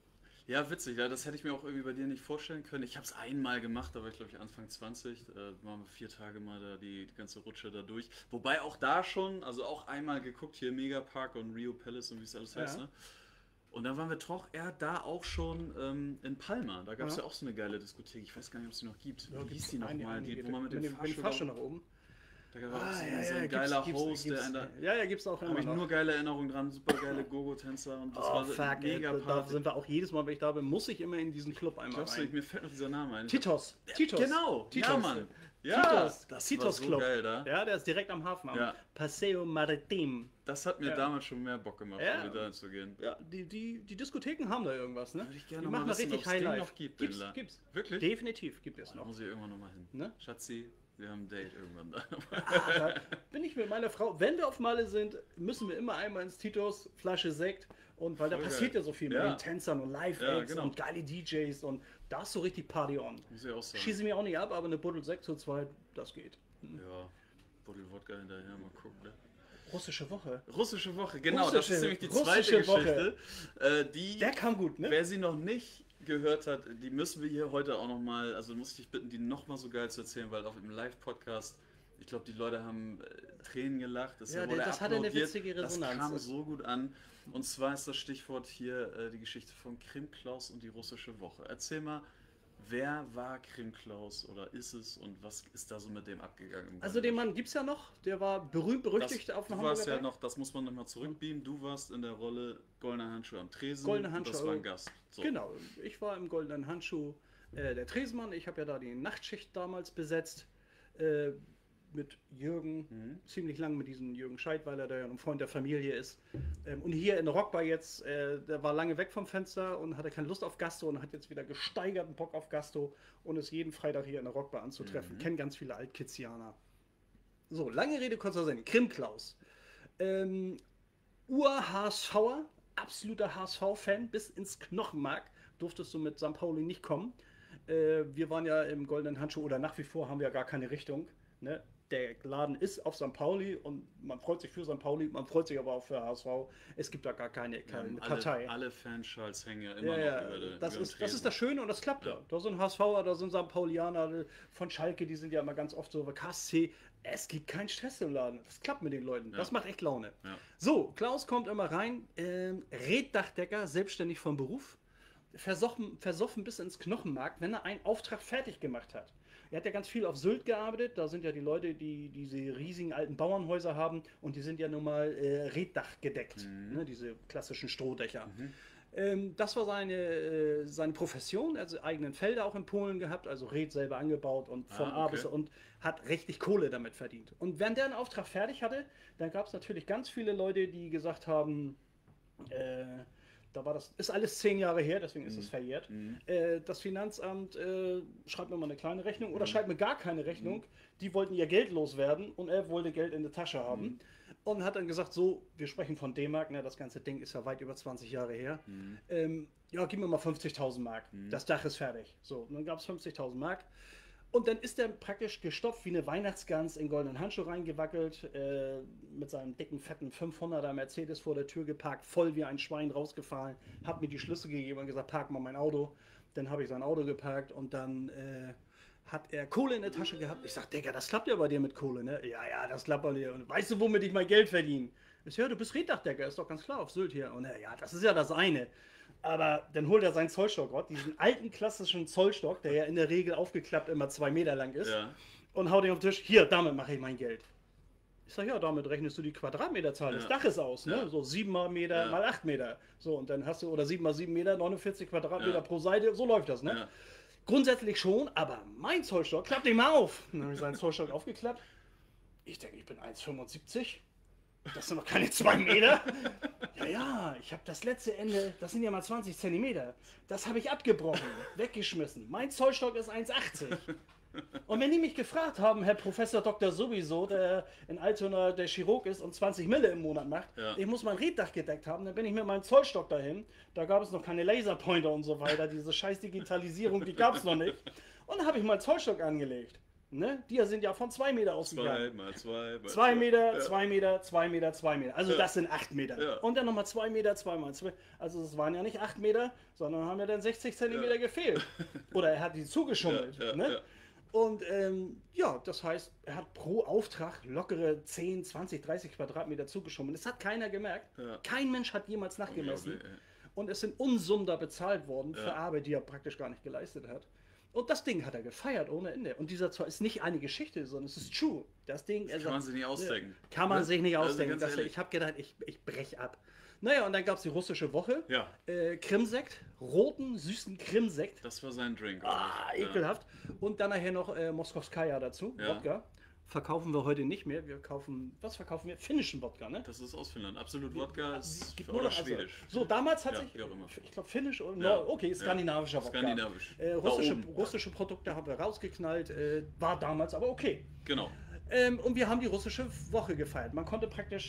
Ja, witzig, ja, das hätte ich mir auch irgendwie bei dir nicht vorstellen können. Ich habe es einmal gemacht, da war ich glaube ich Anfang 20, waren wir 4 Tage mal da die ganze Rutsche da durch. Wobei auch da schon, also auch einmal geguckt, hier Megapark und Rio Palace und wie es alles heißt, Ja. ne? Und dann waren wir doch eher da auch schon in Palma. Da gab es ja auch so eine geile Diskothek. Ich weiß gar nicht, ob es die noch gibt. Wie hieß die nochmal? Die, wo man mit dem Fahrstuhl nach oben. Da war auch so ein geiler Host, der da. Ja, gibt's auch Habe immer ich noch. nur geile Erinnerungen dran, super geile Gogo-Tänzer und das Oh, war so fuck, ey, mega da Party. sind wir auch jedes Mal, wenn ich da bin, muss ich immer in diesen Club einmal Glaubst du, rein. mir fällt noch dieser Name ein? Titos. Titos. Genau, Titos. ja Mann. Ja, Titos. das Titos war so Club. geil da. Ja, der ist direkt am Hafen, am Ja. Paseo Maritim. Das hat mir Ja. damals schon mehr Bock gemacht, Ja. da zu gehen. Ja, die Diskotheken haben da irgendwas, ne? Würde ich gerne Die noch mal machen da wissen, richtig ob's den Highlife. noch gibt, Gibt's, den da. gibt's. Wirklich? Definitiv gibt es Da noch. muss ich irgendwann nochmal hin. Ne? Schatzi, wir haben ein Date irgendwann da. Da bin ich mit meiner Frau, wenn wir auf Malle sind, müssen wir immer einmal ins Titos, Flasche Sekt und weil da Voll passiert geil. ja so viel Ja. mit den Tänzern und Live-Acts Ja, genau. und geile DJs und da ist so richtig Party on. Muss ich auch sagen. Schieße mir auch nicht ab, aber eine Buddel Sekt zu zweit, das geht. Ja, Buddel Wodka hinterher, mal gucken. Ne? Russische Woche. Russische Woche, genau, das Russische- ist nämlich die russische zweite Woche. Geschichte. Die, Der kam gut, ne? wer sie noch nicht gehört hat, die müssen wir hier heute auch nochmal, also muss ich dich bitten, die nochmal so geil zu erzählen, weil auf dem Live-Podcast, ich glaube, die Leute haben Tränen gelacht. Das, Ja, wurde das hatte eine applaudiert. witzige Resonanz. Das kam so gut an. Und zwar ist das Stichwort hier die Geschichte von Krimklaus und die russische Woche. Erzähl mal, wer war Krimklaus oder ist es und was ist da so mit dem abgegangen? Also den Mann gibt's ja noch, der war berühmt, berüchtigt auf dem Du warst Hamburger ja Berg. noch, das muss man nochmal zurückbeamen, du warst in der Rolle Goldener Handschuh am Tresen. Goldener und das Handschuh. war ein Gast. So. Genau, ich war im Goldenen Handschuh der Tresenmann. Ich habe ja da die Nachtschicht damals besetzt mit Jürgen, ziemlich lang mit diesem Jürgen Scheidweiler, der ja ein Freund der Familie ist. Und hier in der Rockbar jetzt, der war lange weg vom Fenster und hatte keine Lust auf Gasto und hat jetzt wieder gesteigerten Bock auf Gasto und ist jeden Freitag hier in der Rockbar anzutreffen. Kennen ganz viele Altkitzianer. So, lange Rede, kurzer Sinn. Krimklaus. Ur-HSVer, absoluter HSV-Fan, bis ins Knochenmark, durftest du mit St. Pauli nicht kommen. Wir waren ja im Goldenen Handschuh oder nach wie vor haben wir ja gar keine Richtung. Ne? Der Laden ist auf St. Pauli und man freut sich für St. Pauli, man freut sich aber auch für HSV. Es gibt da gar keine Partei. Alle Fanschals hängen ja immer Ja, noch über das über ist den das Schöne und das klappt ja. Da sind HSVer, da sind St. Paulianer von Schalke, die sind ja immer ganz oft so, KSC. Es gibt keinen Stress im Laden. Das klappt mit den Leuten. Das macht echt Laune. Ja. So, Klaus kommt immer rein, Reddachdecker, selbstständig vom Beruf, versoffen bis ins Knochenmark, wenn er einen Auftrag fertig gemacht hat. Er hat ja ganz viel auf Sylt gearbeitet, da sind ja die Leute, die diese riesigen alten Bauernhäuser haben und die sind ja nun mal Reddach gedeckt, ne, diese klassischen Strohdächer. Das war seine Profession, also eigenen Felder auch in Polen gehabt, also Red selber angebaut und von A bis und hat richtig Kohle damit verdient. Und wenn der einen Auftrag fertig hatte, dann gab es natürlich ganz viele Leute, die gesagt haben, da war das, ist alles 10 Jahre her, deswegen ist es verjährt. Das Finanzamt schreibt mir mal eine kleine Rechnung oder schreibt mir gar keine Rechnung. Die wollten ihr Geld loswerden und er wollte Geld in der Tasche haben. Und hat dann gesagt, so, wir sprechen von D-Mark, ne, das ganze Ding ist ja weit über 20 Jahre her. Ja, gib mir mal 50.000 Mark. Das Dach ist fertig. So, und dann gab es 50.000 Mark. Und dann ist er praktisch gestopft wie eine Weihnachtsgans in goldenen Handschuh reingewackelt, mit seinem dicken, fetten 500er Mercedes vor der Tür geparkt, voll wie ein Schwein rausgefahren, hat mir die Schlüssel gegeben und gesagt, park mal mein Auto. Dann habe ich sein Auto geparkt und dann hat er Kohle in der Tasche gehabt. Ich sag, Digga, das klappt ja bei dir mit Kohle, ne? Ja, ja, das klappt bei dir. Und weißt du, womit ich mein Geld verdiene? Ich sag, ja, du bist Reddachdecker, ist doch ganz klar, auf Sylt hier. Und er, ja, das ist ja das eine. Aber dann holt er seinen Zollstock raus, diesen alten klassischen Zollstock, der ja in der Regel aufgeklappt immer 2 Meter lang ist, und haut ihn auf den Tisch. Hier, damit mache ich mein Geld. Ich sage, ja, damit rechnest du die Quadratmeterzahl des Daches aus, ne? So 7 mal Meter mal 8 Meter. So, und dann hast du, oder 7 mal 7 Meter, 49 Quadratmeter pro Seite, so läuft das, ne? Ja. Grundsätzlich schon, aber mein Zollstock, klapp den mal auf. Dann habe ich seinen Zollstock aufgeklappt. Ich denke, ich bin 1,75. Das sind noch keine 2 Meter. Ja, ja, ich habe das letzte Ende, das sind ja mal 20 Zentimeter. Das habe ich abgebrochen, weggeschmissen. Mein Zollstock ist 1,80. Und wenn die mich gefragt haben, Herr Professor Dr. Sowieso, der in Altona der Chirurg ist und 20 Mille im Monat macht, ich muss mein Reddach gedeckt haben, dann bin ich mit meinem Zollstock dahin. Da gab es noch keine Laserpointer und so weiter. Diese scheiß Digitalisierung, die gab es noch nicht. Und dann habe ich meinen Zollstock angelegt. Ne? Die sind ja von 2 Meter ausgegangen. 2 Meter, 2 Meter, 2 Meter, 2 Meter. Also das sind 8 Meter. Ja. Und dann nochmal 2 Meter, 2 mal 2. Also es waren ja nicht 8 Meter, sondern haben ja dann 60 Zentimeter gefehlt. Oder er hat die zugeschummelt. Ne? Und ja, das heißt, er hat pro Auftrag lockere 10, 20, 30 Quadratmeter zugeschummelt. Das hat keiner gemerkt. Kein Mensch hat jemals nachgemessen. Und es sind Unsummen da bezahlt worden für Arbeit, die er praktisch gar nicht geleistet hat. Und das Ding hat er gefeiert ohne Ende. Und dieser zwar ist nicht eine Geschichte, sondern es ist true. Das Ding, kann man sich nicht ausdenken. Kann man sich nicht ausdenken. Also ich habe gedacht, ich brech ab. Naja, und dann gab es die russische Woche. Ja. Krimsekt, roten, süßen Krimsekt. Das war sein Drink. Ekelhaft. Und dann nachher noch Moskowskaja dazu, Wodka. Verkaufen wir heute nicht mehr. Was verkaufen wir? Finnischen Wodka, ne? Das ist aus Finnland. Absolut Wodka ist gibt oder Schwedisch. So, damals hat sich, ich glaube, Finnisch oder, okay, skandinavischer Wodka. Skandinavisch. Russische Produkte haben wir rausgeknallt, war damals aber okay. Genau. Und wir haben die russische Woche gefeiert. Man konnte praktisch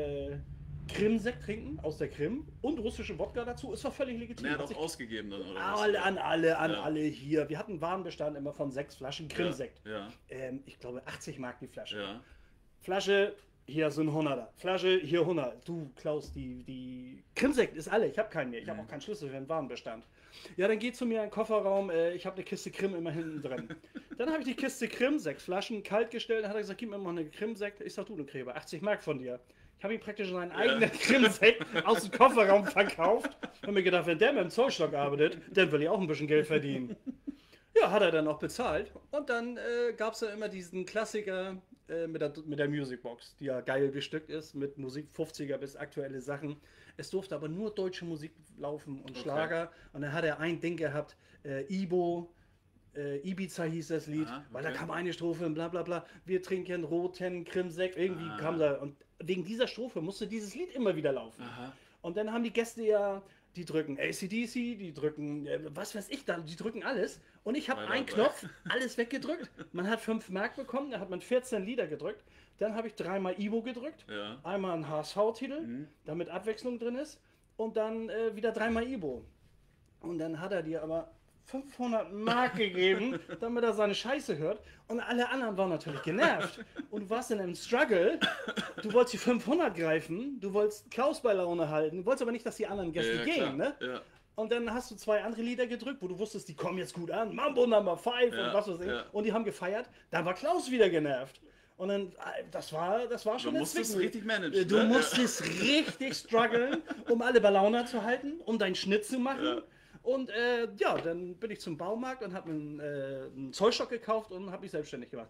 Krimsekt trinken aus der Krim und russische Wodka dazu. Es war völlig legitim. Er hat auch ausgegeben dann, oder was? Alle hier. Wir hatten einen Warenbestand immer von 6 Flaschen Krimsekt. Ja. Ich glaube 80 Mark die Flasche. Ja. Flasche, hier sind 100er. Flasche, hier 100. Du, Klaus, die Krimsekt ist alle. Ich habe keinen mehr. Ich habe auch keinen Schlüssel für den Warenbestand. Ja, dann geht zu mir in den Kofferraum. Ich habe eine Kiste Krim immer hinten drin. Dann habe ich die Kiste Krim, 6 Flaschen, kalt gestellt. Dann hat er gesagt, gib mir mal eine Krimsekt. Ich sag, du, Gräber, 80 Mark von dir. Ich habe ihm praktisch seinen eigenen Krimsekt aus dem Kofferraum verkauft. Und mir gedacht, wenn der mit dem Zollstock arbeitet, dann will ich auch ein bisschen Geld verdienen. Ja, hat er dann auch bezahlt. Und dann gab es ja immer diesen Klassiker mit der Musicbox, die ja geil bestückt ist, mit Musik 50er bis aktuelle Sachen. Es durfte aber nur deutsche Musik laufen und Schlager. Und dann hat er ein Ding gehabt, Ibo. Ibiza hieß das Lied, weil da kam eine Strophe und bla bla bla. Wir trinken roten Krimsekt. Irgendwie kam da. Und wegen dieser Strophe musste dieses Lied immer wieder laufen. Und dann haben die Gäste ja, die drücken AC/DC, die drücken, was weiß ich da, die drücken alles. Und ich habe einen Knopf, alles weggedrückt. Man hat 5 Mark bekommen, da hat man 14 Lieder gedrückt. Dann habe ich 3-mal Ibo gedrückt, einmal einen HSV-Titel, damit Abwechslung drin ist. Und dann wieder 3-mal Ibo. Und dann hat er dir aber 500 Mark gegeben, damit er seine Scheiße hört. Und alle anderen waren natürlich genervt. Und du warst in einem Struggle. Du wolltest die 500 greifen. Du wolltest Klaus bei Laune halten. Du wolltest aber nicht, dass die anderen Gäste gehen. Ne? Ja. Und dann hast du 2 andere Lieder gedrückt, wo du wusstest, die kommen jetzt gut an. Mambo Number 5 und was weiß ich. Und die haben gefeiert. Dann war Klaus wieder genervt. Und dann, das war schon du musstest richtig managen. Du musstest richtig strugglen, um alle bei Laune zu halten, um deinen Schnitt zu machen. Ja. Und ja, dann bin ich zum Baumarkt und habe mir einen Zollstock gekauft und habe mich selbstständig gemacht.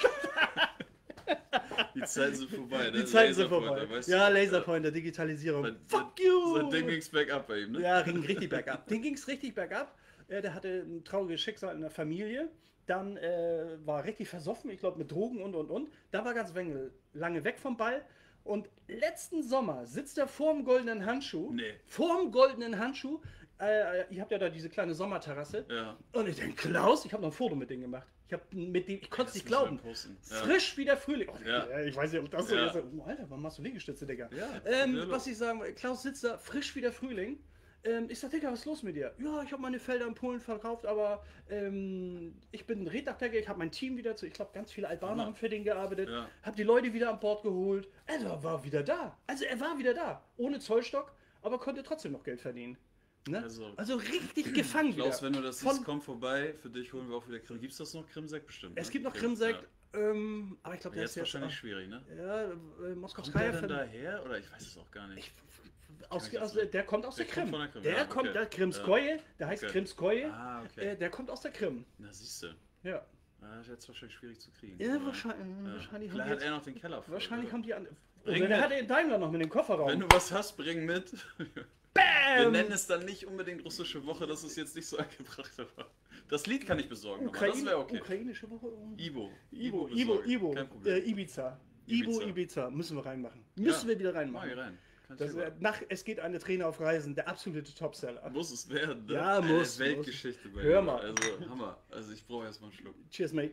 Die Zeiten sind vorbei, ne? Die Zeiten sind vorbei. Weißt du? Ja, Laserpointer, Digitalisierung. Fuck you! Sein Ding ging's bergab bei ihm, ne? Ja, ging richtig bergab. Den ging's richtig bergab. Der hatte ein trauriges Schicksal in der Familie. Dann war richtig versoffen, ich glaube mit Drogen und. Da war ganz lange weg vom Ball. Und letzten Sommer sitzt er vorm goldenen Handschuh. Nee. Vorm goldenen Handschuh. Ihr habt ja da diese kleine Sommerterrasse. Ja. Und ich denke, Klaus, ich habe noch ein Foto mit denen gemacht. Ich konnte es nicht glauben. Ja. Frisch wie der Frühling. Oh, Ja. Ich weiß nicht, ob das so Ja. ist. Oh, Alter, warum machst du Liegestütze, Digga? Ja. Was ich sagen will, Klaus sitzt da frisch wie der Frühling. Ich sag, Digga, was ist los mit dir? Ja, ich habe meine Felder in Polen verkauft, aber ich bin ein Reddachdecker, ich habe mein Team wieder ich glaube, ganz viele Albaner haben für den gearbeitet, Ja. habe die Leute wieder an Bord geholt. Er war wieder da. Also er war wieder da. Ohne Zollstock, aber konnte trotzdem noch Geld verdienen. Ne? Also richtig gefangen Klaus, wieder. wenn du das siehst, komm vorbei. Für dich holen wir auch wieder Krim. Gibt es das noch? Krimsekt bestimmt. Es ne? gibt noch Okay. Krimsekt, Ja. aber ich glaube, der Jetzt ist jetzt wahrscheinlich schwierig, ne? Ja, Kommt der Moskowskaja denn daher? Oder ich weiß es auch gar nicht. der kommt aus der Der kommt Krim. von der Krim, Der ja, kommt, okay. der Krimskoje, der heißt Okay. Krimskoje, Ah, okay. der kommt aus der Krim. Na, siehst du. Ja. Das ist jetzt wahrscheinlich schwierig zu kriegen. Ja, Aber, wahrscheinlich Vielleicht haben die hat jetzt, er noch den Keller voll. wahrscheinlich oder? haben die an. Bring Oder der mit. hat den Daimler noch mit dem Kofferraum. Wenn du was hast, bring mit. Wir Bam! nennen es dann nicht unbedingt russische Woche, das ist jetzt nicht so angebracht. Aber das Lied kann ich besorgen, aber das wäre okay. Ukrainische Woche. Ibo. Ibo. Kein Problem. Ibiza. Ibiza. Ibiza. Müssen wir reinmachen. Müssen wir wieder Mach reinmachen. hier rein. Kein Das, Thema. Es geht eine Trainer auf Reisen, der absolute Topseller. Muss es werden, ne? Ja, muss. Weltgeschichte bei Hör dir. mal. Also, Hammer. Also, ich brauche erstmal einen Schluck. Cheers, mate.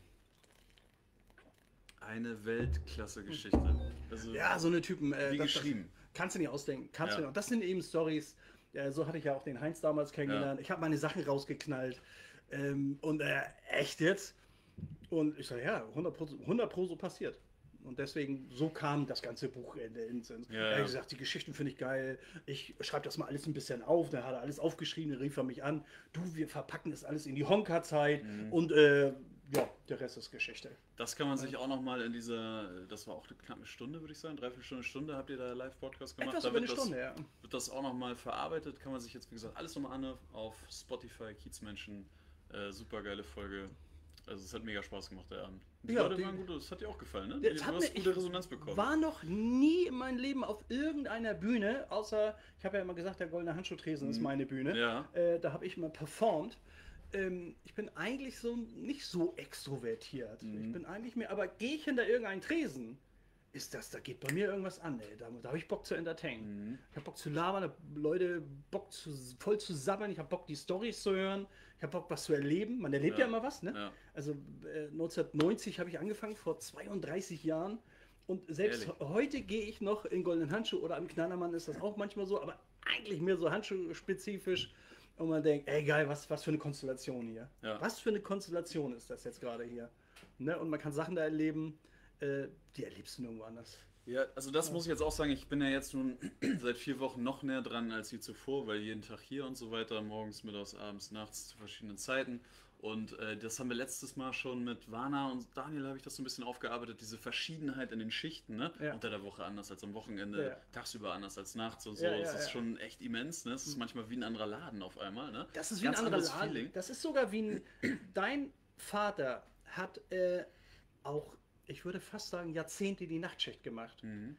Eine Weltklasse-Geschichte. Also, Ja, so eine Typen. wie geschrieben. Kannst du nicht ausdenken. Ja. Das sind eben Stories. So hatte ich ja auch den Heinz damals kennengelernt. Ich habe meine Sachen rausgeknallt. Und echt jetzt? Und ich sage, ja, 100 Pro so passiert. Und deswegen, so kam das ganze Buch ins. Ja, Er ja. hat gesagt, die Geschichten finde ich geil. Ich schreibe das mal alles ein bisschen auf. Dann hat er alles aufgeschrieben, dann rief er mich an. Du, wir verpacken das alles in die Honka-Zeit. Und ja, der Rest ist Geschichte. Das kann man sich auch nochmal in dieser, das war auch eine knappe Stunde, würde ich sagen, 3/4 Stunde habt ihr da Live-Podcast gemacht. Etwas Da über eine wird Stunde, ja. wird das auch nochmal verarbeitet, kann man sich jetzt, wie gesagt, alles nochmal an auf Spotify, Kiezmenschen, super geile Folge. Also es hat mega Spaß gemacht, der Abend. Die Ja, Leute die- waren gut, das hat dir auch gefallen, ne? Das Du hat hast mir- gute Resonanz bekommen. War noch nie in meinem Leben auf irgendeiner Bühne, außer, ich habe ja immer gesagt, der Goldene Handschuhtresen ist meine Bühne. Ja. Da habe ich mal performt. Ich bin eigentlich so nicht so extrovertiert. Ich bin eigentlich mehr, aber gehe ich hinter irgendeinen Tresen, da geht bei mir irgendwas an, ey. Da habe ich Bock zu entertainen. Ich habe Bock zu labern, hab Leute Bock voll zu sabbeln, ich habe Bock die Storys zu hören, ich habe Bock was zu erleben. Man erlebt ja immer was, ne? Ja. Also 1990 habe ich angefangen, vor 32 Jahren. Und selbst Ehrlich? heute gehe ich noch in goldenen Handschuh oder am Knallermann ist das auch manchmal so, aber eigentlich mehr so handschuhspezifisch. Und man denkt, ey geil, was für eine Konstellation hier. Ja. Was für eine Konstellation ist das jetzt gerade hier. Ne? Und man kann Sachen da erleben, die erlebst du nirgendwo anders. Ja, also das muss ich jetzt auch sagen, ich bin ja jetzt nun seit 4 Wochen noch näher dran als je zuvor, weil jeden Tag hier und so weiter, morgens, mittags, abends, nachts zu verschiedenen Zeiten. Und das haben wir letztes Mal schon mit Vana und Daniel habe ich das so ein bisschen aufgearbeitet, diese Verschiedenheit in den Schichten, ne? Ja. Unter der Woche anders als am Wochenende, Ja. tagsüber anders als nachts und so. Ja, ja, das ist ja. schon echt immens, ne? Es ist manchmal wie ein anderer Laden auf einmal, ne? Das ist wie Ganz ein anderer anderes Laden. Feeling. Das ist sogar wie ein. Dein Vater hat auch, ich würde fast sagen, Jahrzehnte die Nachtschicht gemacht.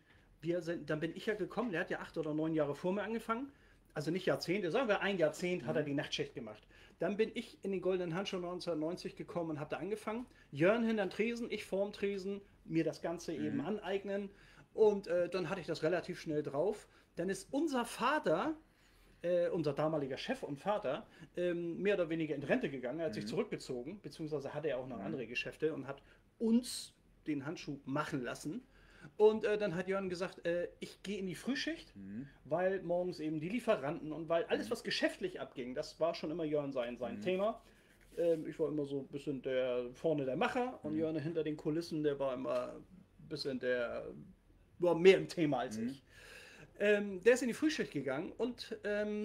Dann bin ich ja gekommen, der hat ja 8 oder 9 Jahre vor mir angefangen. Also nicht Jahrzehnte, sagen wir ein Jahrzehnt hat er die Nachtschicht gemacht. Dann bin ich in den Goldenen Handschuh 1990 gekommen und habe da angefangen. Jörn hinterm Tresen, ich vorm Tresen, mir das Ganze eben aneignen. Und dann hatte ich das relativ schnell drauf. Dann ist unser Vater, unser damaliger Chef und Vater, mehr oder weniger in Rente gegangen. Er hat sich zurückgezogen, beziehungsweise hatte er auch noch andere Geschäfte und hat uns den Handschuh machen lassen. Und dann hat Jörn gesagt, ich gehe in die Frühschicht, weil morgens eben die Lieferanten und weil alles, was geschäftlich abging, das war schon immer Jörn sein Thema. Ich war immer so ein bisschen vorne der Macher und Jörn hinter den Kulissen, der war immer ein bisschen war mehr im Thema als ich. Der ist in die Frühschicht gegangen und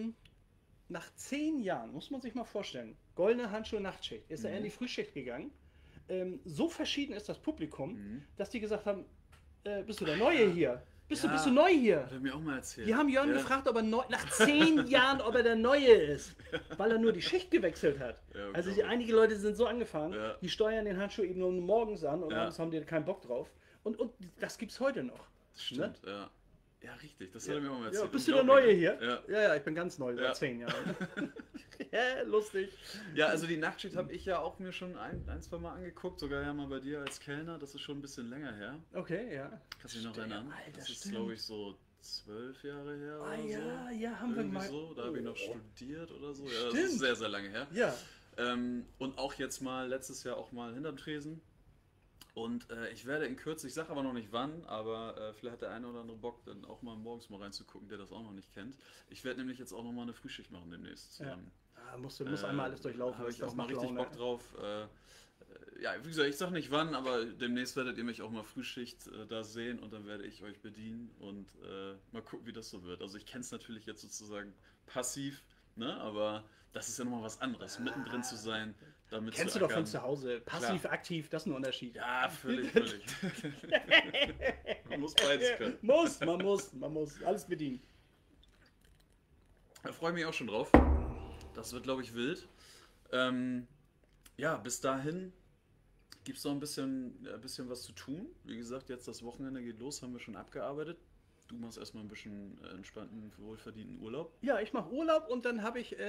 nach 10 Jahren, muss man sich mal vorstellen, goldene Handschuhe Nachtschicht, ist er in die Frühschicht gegangen. So verschieden ist das Publikum, dass die gesagt haben, bist du der Neue hier? Bist du neu hier? Hat er mir auch mal erzählt. Die haben Jörn gefragt, ob er nach 10 Jahren, ob er der Neue ist, weil er nur die Schicht gewechselt hat. Ja, Also glaub ich. einige Leute sind so angefangen, Ja. die steuern den Handschuh eben nur morgens an und Ja. abends haben die keinen Bock drauf. Und das gibt's heute noch. Das stimmt, ja. Ja, richtig, das hat er mir auch mal Ja, erzählt. bist du der Neue hier? Ja. Ja, ich bin ganz neu, seit Ja. 10 Jahren. Ja, lustig. Ja, also die Nachtschicht habe ich ja auch mir schon ein, zwei Mal angeguckt, sogar ja mal bei dir als Kellner, das ist schon ein bisschen länger her. Okay, ja. Kannst du dich noch erinnern? Alter, Das ist, stimmt. glaube ich, so 12 Jahre her Ah, oder ja, so. ja, haben wir Irgendwie mal. so, da habe ich noch Oh. studiert oder so. Ja, das Stimmt. ist sehr, sehr lange her. Ja. Und auch jetzt mal, letztes Jahr auch mal hinterm Tresen. Und ich werde in Kürze, ich sage aber noch nicht wann, aber vielleicht hat der eine oder andere Bock, dann auch mal morgens mal reinzugucken, der das auch noch nicht kennt. Ich werde nämlich jetzt auch noch mal eine Frühschicht machen demnächst. Ja. Musst einmal alles durchlaufen. Habe ich das auch mal macht richtig Laune. Bock drauf. Ja, wie gesagt, ich sage nicht wann, aber demnächst werdet ihr mich auch mal Frühschicht da sehen und dann werde ich euch bedienen und mal gucken, wie das so wird. Also ich kenne es natürlich jetzt sozusagen passiv, ne? Aber das ist ja nochmal was anderes, mittendrin zu sein, damit Kennst zu du doch von ackern. zu Hause. Passiv, aktiv, das ist ein Unterschied. Ja, völlig. Man muss beides können. Man muss alles bedienen. Da freue ich mich auch schon drauf. Das wird, glaube ich, wild. Ja, bis dahin gibt es noch ein bisschen was zu tun. Wie gesagt, jetzt das Wochenende geht los, haben wir schon abgearbeitet. Du machst erstmal ein bisschen entspannten, wohlverdienten Urlaub. Ja, ich mache Urlaub und dann habe ich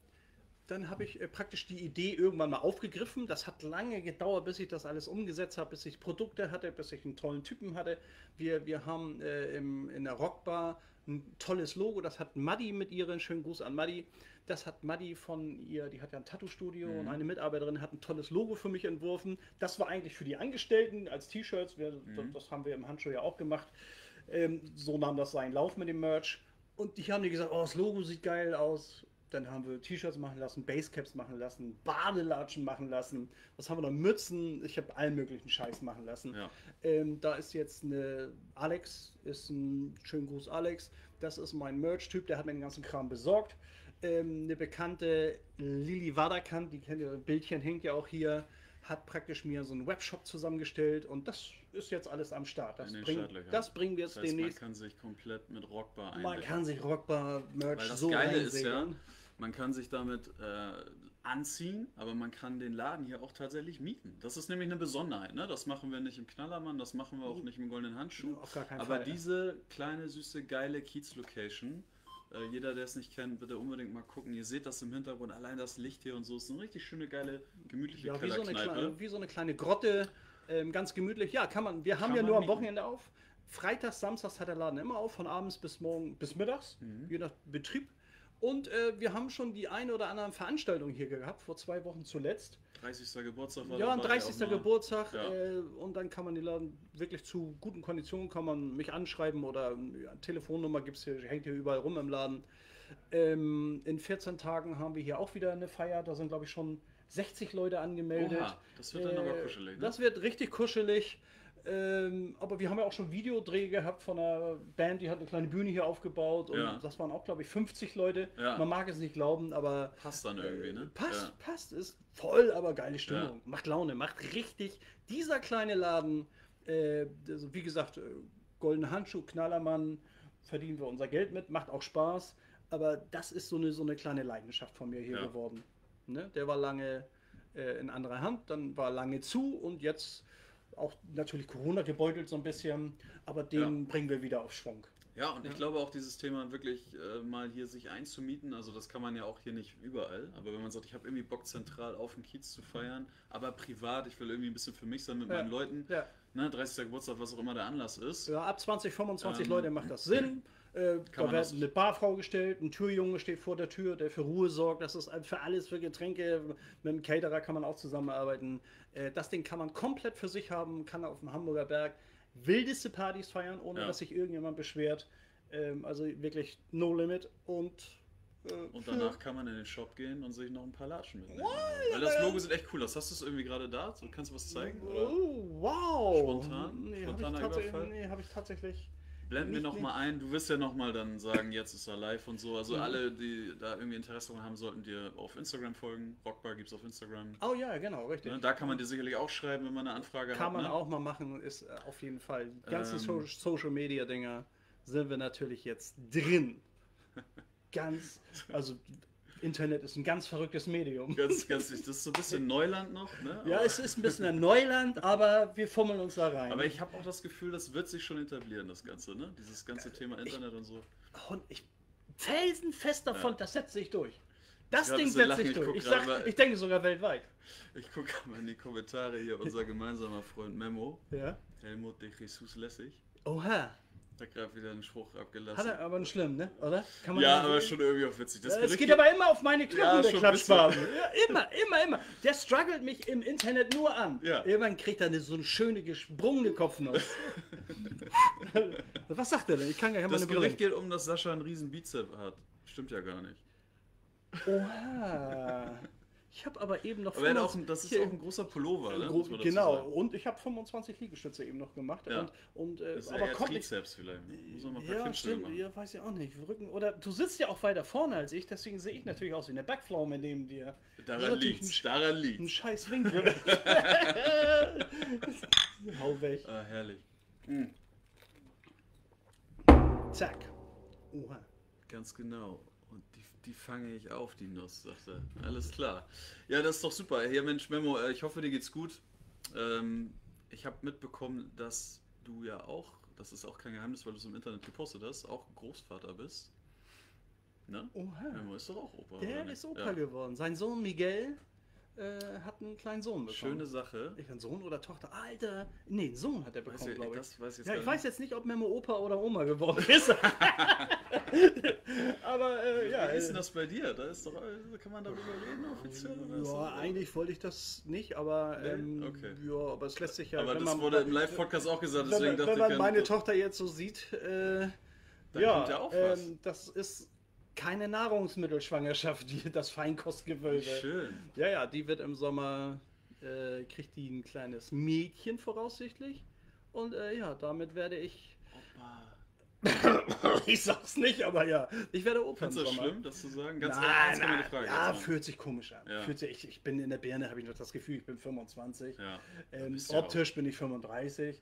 praktisch die Idee irgendwann mal aufgegriffen. Das hat lange gedauert, bis ich das alles umgesetzt habe, bis ich Produkte hatte, bis ich einen tollen Typen hatte. Wir haben in der Rockbar ein tolles Logo, das hat Maddi mit ihren, schönen Gruß an Maddi. Das hat Maddi von ihr, die hat ja ein Tattoo-Studio und eine Mitarbeiterin hat ein tolles Logo für mich entworfen. Das war eigentlich für die Angestellten als T-Shirts, das haben wir im Handschuh ja auch gemacht. So nahm das seinen Lauf mit dem Merch. Und die haben dir gesagt, oh, das Logo sieht geil aus. Dann haben wir T-Shirts machen lassen, Basecaps machen lassen, Badelatschen machen lassen. Was haben wir noch? Mützen. Ich habe allen möglichen Scheiß machen lassen. Ja. Da ist jetzt eine Alex, ist ein schönen Gruß Alex. Das ist mein Merch-Typ, der hat mir den ganzen Kram besorgt. Eine bekannte Lili Waderkant, die kennt ihr, Bildchen hängt ja auch hier, hat praktisch mir so einen Webshop zusammengestellt und das ist jetzt alles am Start. Das bringen wir jetzt das heißt, demnächst. man kann sich komplett mit Rockbar eindecken. Man kann sich Rockbar-Merch Weil das so Geile ist ja, reinsegeln. man kann sich damit anziehen, aber man kann den Laden hier auch tatsächlich mieten. Das ist nämlich eine Besonderheit. Ne? Das machen wir nicht im Knallermann, das machen wir auch nicht im Goldenen Handschuh. Auf gar keinen Aber Fall. diese kleine, süße, geile Kiez-Location, jeder, der es nicht kennt, bitte unbedingt mal gucken. Ihr seht das im Hintergrund, allein das Licht hier und so, ist eine richtig schöne, geile, gemütliche Ja, Kellerkneipe. wie so eine kleine Grotte, ganz gemütlich. Ja, kann man. Wir haben Kann ja man nur am mieten. Wochenende auf. Freitags, samstags hat der Laden immer auf, von abends bis mittags, je nach Betrieb. Und wir haben schon die eine oder andere Veranstaltung hier gehabt, vor 2 Wochen zuletzt. 30. Geburtstag war Ja, ein dabei 30. auch mal. Geburtstag. Ja. Und dann kann man den Laden wirklich zu guten Konditionen, kann man mich anschreiben oder ja, Telefonnummer gibt's hier, hängt hier überall rum im Laden. In 14 Tagen haben wir hier auch wieder eine Feier. Da sind, glaube ich, schon 60 Leute angemeldet. Oha, das wird dann aber kuschelig, ne? Das wird richtig kuschelig. Aber wir haben ja auch schon Videodreh gehabt von einer Band, die hat eine kleine Bühne hier aufgebaut. Und Ja. das waren auch, glaube ich, 50 Leute. Ja. Man mag es nicht glauben, aber Passt dann irgendwie, ne? passt, ist voll, aber geile Stimmung. Ja. Macht Laune, macht richtig. Dieser kleine Laden, also wie gesagt, Goldene Handschuh, Knallermann, verdienen wir unser Geld mit, macht auch Spaß. Aber das ist so eine kleine Leidenschaft von mir hier Ja. geworden. Ne? Der war lange in anderer Hand, dann war lange zu und jetzt auch natürlich Corona gebeutelt so ein bisschen, aber den bringen wir wieder auf Schwung. Ja, und ich glaube auch dieses Thema wirklich mal hier sich einzumieten, also das kann man ja auch hier nicht überall, aber wenn man sagt, ich habe irgendwie Bock zentral auf dem Kiez zu feiern, aber privat, ich will irgendwie ein bisschen für mich sein mit meinen Leuten, Ja. ne, 30. Geburtstag, was auch immer der Anlass ist. Ja, ab 20, 25 Leute macht das Sinn. Da man wird das- eine Barfrau gestellt, ein Türjunge steht vor der Tür, der für Ruhe sorgt. Das ist für alles, für Getränke. Mit dem Caterer kann man auch zusammenarbeiten. Das Ding kann man komplett für sich haben, kann auf dem Hamburger Berg wildeste Partys feiern, ohne Ja. dass sich irgendjemand beschwert. Also wirklich no limit und Und danach kann man in den Shop gehen und sich noch ein paar Latschen mitnehmen. Weil das Logo sieht echt cool aus. Hast du es irgendwie gerade da? So, kannst du was zeigen? Oder? Oh, wow! Spontan? Nee, Spontaner Überfall? habe ich tatsächlich. Blenden wir Nicht- noch mal ein. Du wirst ja noch mal dann sagen, jetzt ist er live und so. Also alle, die da irgendwie Interesse daran haben, sollten dir auf Instagram folgen. Rockbar gibt's auf Instagram. Oh ja, genau, richtig. Ne, da kann man dir sicherlich auch schreiben, wenn man eine Anfrage hat. Kann man ne? auch mal machen, ist auf jeden Fall. Die ganzen Ähm. Social Media Dinger sind wir natürlich jetzt drin. Also Internet ist ein ganz verrücktes Medium. Ganz wichtig. Das ist so ein bisschen Neuland noch, ne? Ja, Aber- es ist ein bisschen ein Neuland, aber wir fummeln uns da rein. Aber ich habe auch das Gefühl, das wird sich schon etablieren, das Ganze, ne? Dieses ganze Thema Internet und so. Und ich felsenfest davon, das setzt sich durch. Das Ja, Ding bist du setzt lachen, sich ich durch. guck Ich, grad mal- ich denke sogar weltweit. Ich gucke mal in die Kommentare hier, unser gemeinsamer Freund Memo, Ja. Helmut de Jesus Lässig, Oha. hat gerade wieder einen Spruch Hat abgelassen. er aber einen schlimm, ne? Oder? Kann man Ja, nicht aber sehen? schon irgendwie auch witzig. Das Es Gerücht geht aber immer auf meine Knochen, Ja, der schon Klatschbase. Ja, immer. Der struggelt mich im Internet nur an. Ja. Irgendwann kriegt er so eine schöne gesprungene Kopfnuss. Was sagt er denn? Ich kann gar nicht das meine Gerücht Brille. geht um, dass Sascha einen riesen Bizep hat. Stimmt ja gar nicht. Oha. Ich habe aber eben noch Aber er hat auch, 25 das ist hier- auch ein großer Pullover, ne? muss man dazu Genau, sagen. und ich habe 25 Liegestütze eben noch gemacht. Ja. Das ist Aber eher kommt nicht. Trizeps vielleicht. Muss man mal ein paar Ja, Klimmzüge stimmt, machen. ja, weiß ich auch nicht. Rücken, oder du sitzt ja auch weiter vorne als ich, deswegen sehe ich natürlich aus wie eine Backpflaume neben dir. Daran natürlich liegt's, daran Ein liegt's. scheiß Winkel. Hau weg. Ah, herrlich. Zack. Oha. Ganz genau. Und die fange ich auf, die Nuss, sagt er. Alles klar. Ja, das ist doch super. Hier, Mensch, Memo, ich hoffe, dir geht's gut. Ich habe mitbekommen, dass du ja auch, das ist auch kein Geheimnis, weil du es im Internet gepostet hast, auch Großvater bist. Ne? Oha. Memo ist doch auch Opa. oder Der nicht? ist Opa Ja. geworden. Sein Sohn Miguel hat einen kleinen Sohn bekommen. Schöne Sache. Ich ein Sohn oder Tochter? Alter. Nee, einen Sohn hat er Weiß bekommen, ich, glaube ich. das weiß ich jetzt Ja, gar ich weiß nicht. jetzt nicht, ob Memo Opa oder Oma geworden ist. Aber ja. Wie ist denn das bei dir? Da ist doch, kann man darüber reden offiziell? Oder ist Ja, das- eigentlich wollte ich das nicht, aber Nee? Okay. ja, aber es lässt sich ja. Aber wenn das man, wurde im Live-Podcast auch gesagt, wenn, deswegen man- dachte wenn man ich, meine Tochter jetzt so sieht, Dann ja, kommt ja auch was. das ist keine Nahrungsmittelschwangerschaft, das Feinkostgewölbe. schön. Ja, die wird im Sommer, kriegt die ein kleines Mädchen voraussichtlich. Und ja, damit werde ich, Opa. ich sag's nicht, aber ja, ich werde Opa im Findest du das Sommer. schlimm, das zu sagen? Ganz Nein, ernst kann man nein, die Frage ja, jetzt machen. fühlt sich komisch an. Ja. Fühlt sich, ich bin in der Birne, habe ich noch das Gefühl, ich bin 25. Ja. bist ja Optisch bin ich 35.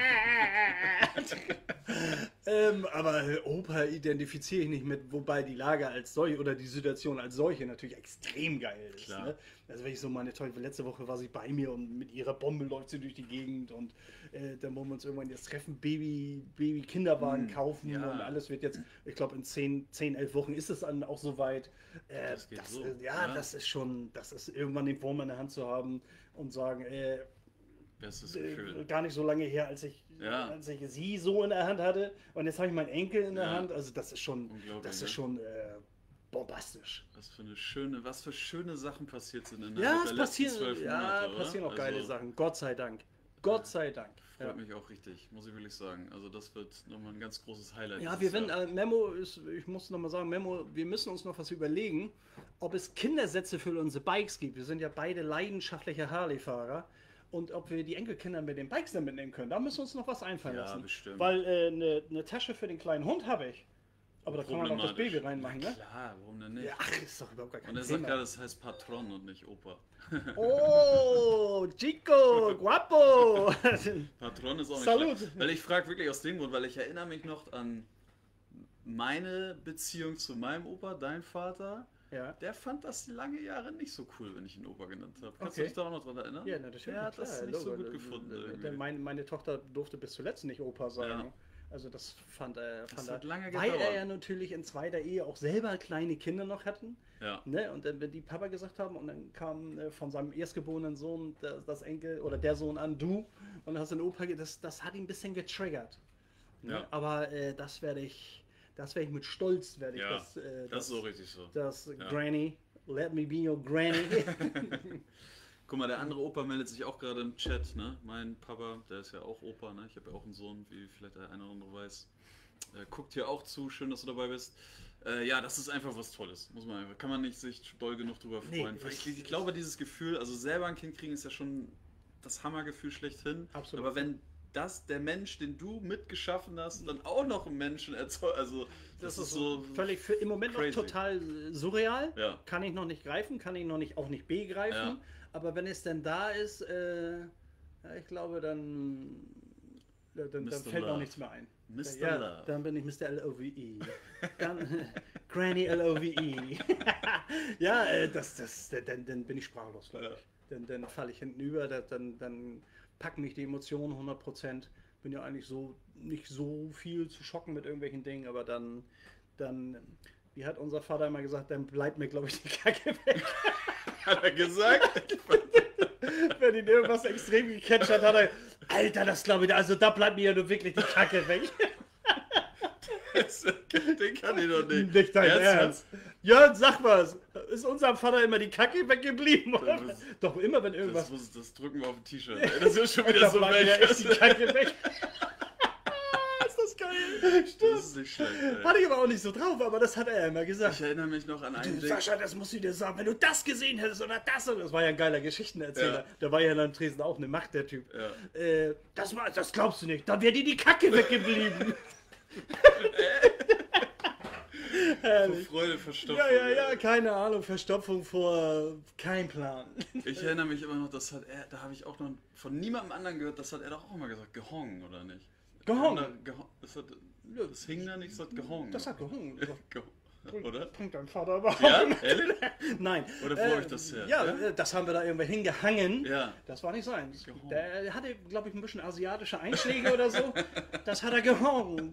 Aber Opa identifiziere ich nicht mit, wobei die Lage als solche oder die Situation als solche natürlich extrem geil ist. Klar. Ne? Also wenn ich so meine Tochter, letzte Woche war sie bei mir und mit ihrer Bombe läuft sie durch die Gegend und dann wollen wir uns irgendwann jetzt treffen, Baby-Kinderwagen kaufen ja. und alles wird jetzt, ich glaube in 10, 11 Wochen ist es dann auch soweit. Das geht so, ja, ja. das ist schon, das ist irgendwann den Wurm in der Hand zu haben und sagen, Bestes Gefühl. gar nicht so lange her, als ich sie so in der Hand hatte und jetzt habe ich meinen Enkel in der Ja. Hand. Also das ist schon, Unglaublich, ne? bombastisch. Was für schöne Sachen passiert sind in Ja, der es letzten passieren, 12 Monate, oder? passieren auch geile Also, Sachen. Gott sei Dank. Gott sei Dank. Freut Ja. mich auch richtig, muss ich wirklich sagen. Also das wird nochmal ein ganz großes Highlight. Ja, dieses wir werden, Jahr. Memo ist, ich muss nochmal sagen, Memo, wir müssen uns noch was überlegen, ob es Kindersätze für unsere Bikes gibt. Wir sind ja beide leidenschaftliche Harley-Fahrer. Und ob wir die Enkelkinder mit den Bikes dann mitnehmen können, da müssen wir uns noch was einfallen Ja, lassen. bestimmt. Weil eine Tasche für den kleinen Hund habe ich. Aber da kann man auch das Problematisch. Baby reinmachen, Na ne? klar, warum denn nicht? Ja, ach, ist doch überhaupt gar kein Und er sagt Thema. gerade, es heißt Patron und nicht Opa. Oh, Chico, guapo! Patron ist auch nicht Salut. schlecht. Weil ich frage wirklich aus dem Grund, weil ich erinnere mich noch an meine Beziehung zu meinem Opa, dein Vater. Ja. Der fand das lange Jahre nicht so cool, wenn ich ihn Opa genannt habe. Kannst Okay. du dich da auch noch dran erinnern? Ja, natürlich. Der hat das klar, nicht so Logo. gut gefunden. Denn Irgendwie. meine Tochter durfte bis zuletzt nicht Opa sagen. Ja. Also das fand er, hat lange weil gedauert. er ja natürlich in zweiter Ehe auch selber kleine Kinder noch hatten. Ja. Ne? Und dann, wenn die Papa gesagt haben, und dann kam von seinem erstgeborenen Sohn das Enkel oder der Sohn an, du, und dann hast du den Opa, das hat ihn ein bisschen getriggert. Ne? Ja. Aber das werde ich mit Stolz, werde ich Ja, das, das ist so richtig so. das Ja. Granny, let me be your Granny. Guck mal, der andere Opa meldet sich auch gerade im Chat, ne? Mein Papa, der ist ja auch Opa, ne? Ich habe ja auch einen Sohn, wie vielleicht der eine oder andere weiß. Guckt hier auch zu, schön, dass du dabei bist. Ja, das ist einfach was Tolles, muss man einfach. Kann man nicht sich doll genug drüber Nee, freuen. das- ich glaube, dieses Gefühl, also selber ein Kind kriegen, ist ja schon das Hammergefühl schlechthin. Absolut. Aber wenn der Mensch, den du mitgeschaffen hast, dann auch noch einen Menschen erzeugt, also das ist so völlig im Moment crazy. noch total surreal. Ja. Kann ich noch nicht greifen, kann ich noch nicht, auch nicht begreifen. Ja. Aber wenn es denn da ist, ja, ich glaube, dann Mr. fällt Love. auch nichts mehr ein. Mr. Ja, Love. dann bin ich Mr. LOVE. Dann, Granny Love. Ja, dann bin ich sprachlos, glaube ich. Dann falle ich hinten über, dann packen mich die Emotionen 100%. Bin ja eigentlich so nicht so viel zu schocken mit irgendwelchen Dingen, aber dann, wie hat unser Vater immer gesagt, dann bleibt mir, glaube ich, die Kacke weg. Hat er gesagt? Wenn ihn irgendwas extrem gecatcht hat, hat er, Alter, das glaube ich, also da bleibt mir ja nur wirklich die Kacke weg. Den kann ich doch nicht. Nicht dein Ernst. Jörn, sag was. Ist unserem Vater immer die Kacke weggeblieben? Oder? Doch immer, wenn irgendwas... Das drücken wir auf ein T-Shirt. Das ist schon wieder da so bleibt weg. mir echt die Kacke weg. Ist das geil? Stimmt. Das ist nicht schlecht, ey. Hatte ich aber auch nicht so drauf, aber das hat er immer gesagt. Ich erinnere mich noch an einen Ding. Sascha, das musst du dir sagen, wenn du das gesehen hättest oder das. Und das war ja ein geiler Geschichtenerzähler. Ja. Da war ja in Tresen auch eine Macht, der Typ. Ja. Das glaubst du nicht. Da wäre dir die Kacke weggeblieben. Vor Freude Verstopfung. Ja, keine Ahnung, Verstopfung vor kein Plan. Ich erinnere mich immer noch, das hat er, da habe ich auch noch von niemandem anderen gehört, das hat er doch auch immer gesagt, gehongen, oder nicht? Gehongen? Das hing da nicht, das hat gehongen. Das hat gehongen. Oder? Bringt dein Vater aber. Ja, ehrlich? Nein. Oder wo habe ich das her? Ja, das haben wir da irgendwo hingehangen. Ja. Das war nicht sein. Der hatte, glaube ich, ein bisschen asiatische Einschläge oder so. Das hat er gehongen.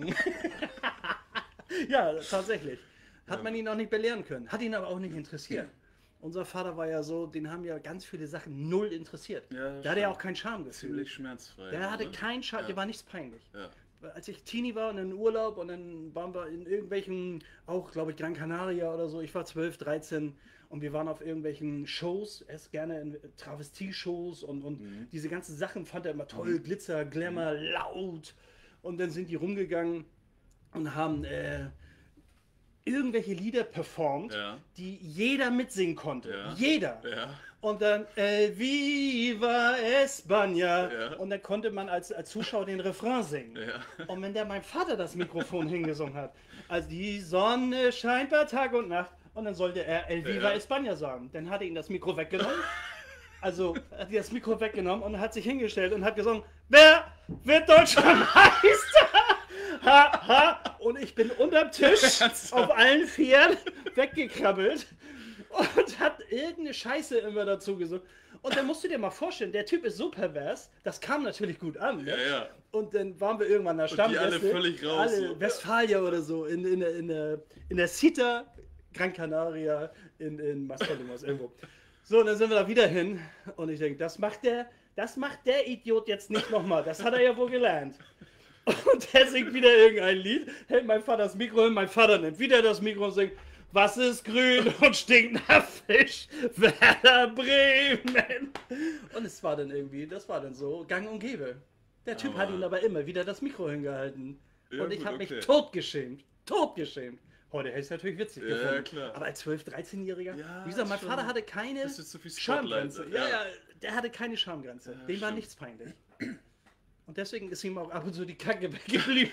Ja, tatsächlich. Hat man ihn auch nicht belehren können. Hat ihn aber auch nicht interessiert. Unser Vater war ja so, den haben ja ganz viele Sachen null interessiert. Ja, da hatte er auch kein Schamgefühl. Ziemlich schmerzfrei. Der hatte oder? keinen Charme, der war nichts peinlich. Ja. Als ich Teenie war und in Urlaub und dann waren wir in irgendwelchen, auch glaube ich Gran Canaria oder so, ich war 12, 13 und wir waren auf irgendwelchen Shows, erst gerne in Travestie-Shows und diese ganzen Sachen fand er immer toll, Glitzer, Glamour, laut und dann sind die rumgegangen und haben irgendwelche Lieder performt, die jeder mitsingen konnte. Ja. Jeder. Ja. Und dann Viva España. Ja. Und dann konnte man als Zuschauer den Refrain singen. Ja. Und wenn der mein Vater das Mikrofon hingesungen hat, also die Sonne scheint bei Tag und Nacht, und dann sollte er El Viva España sagen. Dann hat er ihm das Mikro weggenommen. Also hat er das Mikro weggenommen und hat sich hingestellt und hat gesungen, wer wird Deutschland Meister? Ha, ha. Und ich bin unterm Tisch auf allen Vieren weggekrabbelt und hat irgendeine Scheiße immer dazu gesungen. Und dann musst du dir mal vorstellen, der Typ ist so pervers, das kam natürlich gut an. Ne? Ja. Und dann waren wir irgendwann da Stammgäste. Die alle völlig raus. Alle So. Westfalia oder so, in der Cita Gran Canaria in Maspalomas irgendwo. So, und dann sind wir da wieder hin und ich denke, das macht der Idiot jetzt nicht nochmal. Das hat er ja wohl gelernt. Und der singt wieder irgendein Lied, hält mein Vater das Mikro hin, mein Vater nimmt wieder das Mikro und singt, was ist grün und stinkt nach Fisch? Werder Bremen. Und es war dann irgendwie, das war dann so gang und gäbe. Der Typ hat ihm aber immer wieder das Mikro hingehalten. Ja, und ich gut, habe mich okay. totgeschämt. Heute hätte ich es natürlich witzig Ja, gefunden. klar. Aber als 12-, 13-Jähriger, Ja, wie gesagt, mein schon Vater hatte keine bisschen zu viel Spotlight, Schamgrenze. ja. Ja, der hatte keine Schamgrenze. Ja, Dem war stimmt. nichts peinlich. Und deswegen ist ihm auch ab und zu die Kacke weggeblieben.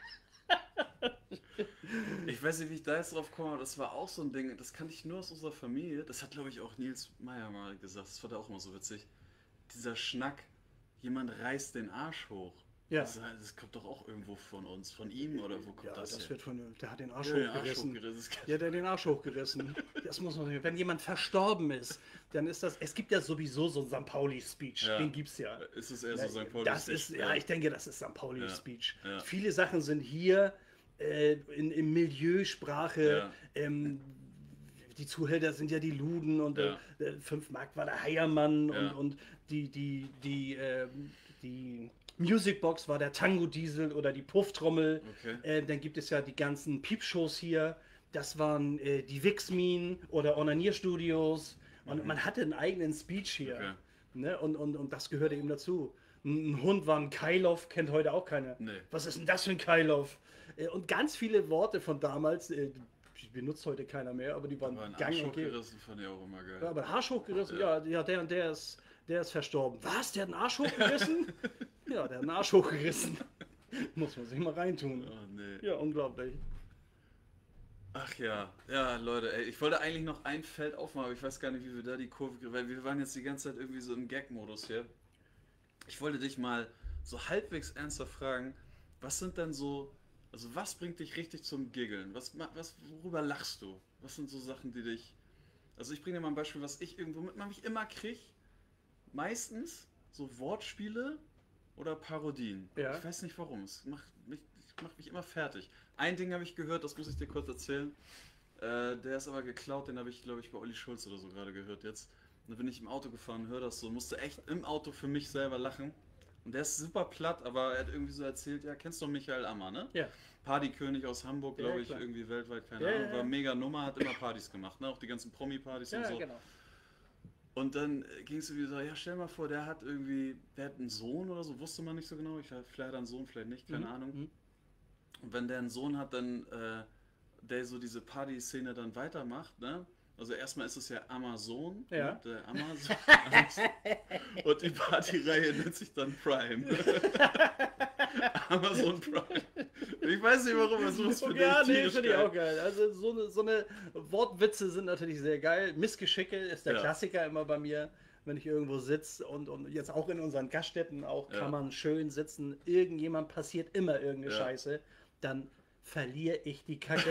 Ich weiß nicht, wie ich da jetzt drauf komme, aber das war auch so ein Ding, das kannte ich nur aus unserer Familie. Das hat, glaube ich, auch Nils Meyer mal gesagt. Das fand er auch immer so witzig. Dieser Schnack, jemand reißt den Arsch hoch. Ja. Das kommt doch auch irgendwo von uns, von ihm, oder wo kommt Ja, das das her? wird der hat den Arsch Ja, den Arsch hochgerissen. hochgerissen. Ja, der hat den Arsch hochgerissen. Das muss man sehen. Wenn jemand verstorben ist, dann ist das. Es gibt ja sowieso so einen St. Pauli-Speech. Ja. Den gibt's ja. Ist es eher so St. Pauli? Das ist, ja, ich denke, das ist St. Pauli-Speech. Ja. Viele Sachen sind hier im Milieusprache. Ja. Die Zuhälter sind ja die Luden und Ja. 5 Mark war der Heiermann Ja. und die Musicbox war der Tango-Diesel oder die Pufftrommel. Okay. Dann gibt es ja die ganzen Piepshows hier. Das waren die Wixmin oder Onanierstudios. Und man hatte einen eigenen Speech hier. Okay. Ne? Und das gehörte eben dazu. Ein Hund war ein Kailof, kennt heute auch keiner. Nee. Was ist denn das für ein Kailof? Und ganz viele Worte von damals, die benutzt heute keiner mehr, aber die waren Aber ein gang Arsch und gäbe. hochgerissen fand ich auch immer geil. Ja, aber Arsch hochgerissen, ja, der und der ist verstorben. Was? Der hat einen Arsch hochgerissen? Ja, der hat einen Arsch hochgerissen. Muss man sich mal reintun. Oh, nee. Ja, unglaublich. Ach ja, ja Leute, ey, ich wollte eigentlich noch ein Feld aufmachen, aber ich weiß gar nicht, wie wir da die Kurve kriegen, weil wir waren jetzt die ganze Zeit irgendwie so im Gag-Modus hier. Ich wollte dich mal so halbwegs ernsthaft fragen, was sind denn so Also was bringt dich richtig zum Giggeln? Worüber lachst du? Was sind so Sachen, die dich... Also ich bringe dir mal ein Beispiel, was ich irgendwo mit man mich immer kriege. Meistens so Wortspiele oder Parodien. Ja. Ich weiß nicht warum. Macht mich immer fertig. Ein Ding habe ich gehört, das muss ich dir kurz erzählen. Der ist aber geklaut, den habe ich, glaube ich, bei Olli Schulz oder so gerade gehört jetzt. Und da bin ich im Auto gefahren, höre das so, musste echt im Auto für mich selber lachen. Und der ist super platt, aber er hat irgendwie so erzählt, ja, kennst du doch Michael Ammer, ne? Ja. Partykönig aus Hamburg, glaube Ja, ich, klar. irgendwie weltweit, keine Ja, Ahnung. ja, War ja. mega Nummer, hat immer Partys gemacht, ne? Auch die ganzen Promi-Partys und Ja, so. genau. Und dann ging es irgendwie so, ja, stell mal vor, der hat einen Sohn oder so, wusste man nicht so genau. Vielleicht hat er einen Sohn, vielleicht nicht, keine Ahnung. Mhm. Und wenn der einen Sohn hat, dann der so diese Party-Szene dann weitermacht, ne? Also erstmal ist es ja Amazon, Ja. ne? Der Amazon. Und die Partyreihe nennt sich dann Prime. Amazon Prime. Ich weiß nicht warum, was muss für Ja, den nee, tierisch finde ich geil. auch geil. Also so eine Wortwitze sind natürlich sehr geil. Missgeschicke ist der Ja. Klassiker immer bei mir, wenn ich irgendwo sitze und jetzt auch in unseren Gaststätten auch Ja. kann man schön sitzen. Irgendjemand passiert immer irgendeine Ja. Scheiße, dann verliere ich die Kacke.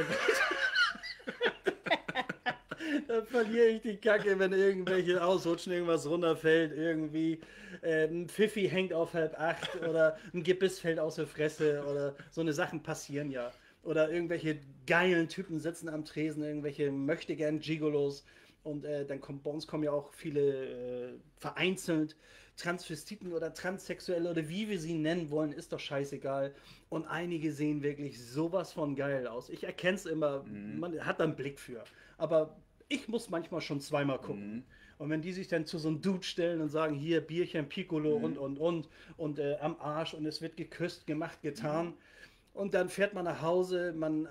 Dann verliere ich die Kacke, wenn irgendwelche ausrutschen, irgendwas runterfällt, irgendwie ein Pfiffi hängt auf 7:30 oder ein Gebiss fällt aus der Fresse oder so eine Sachen passieren ja. Oder irgendwelche geilen Typen sitzen am Tresen, irgendwelche möchtegern Gigolos und dann bei uns kommen ja auch viele vereinzelt Transvestiten oder Transsexuelle oder wie wir sie nennen wollen, ist doch scheißegal. Und einige sehen wirklich sowas von geil aus. Ich erkenne es immer, man hat da einen Blick für. Aber ich muss manchmal schon zweimal gucken. Und wenn die sich dann zu so einem Dude stellen und sagen, hier Bierchen, Piccolo und am Arsch und es wird geküsst, gemacht, getan. Und dann fährt man nach Hause, man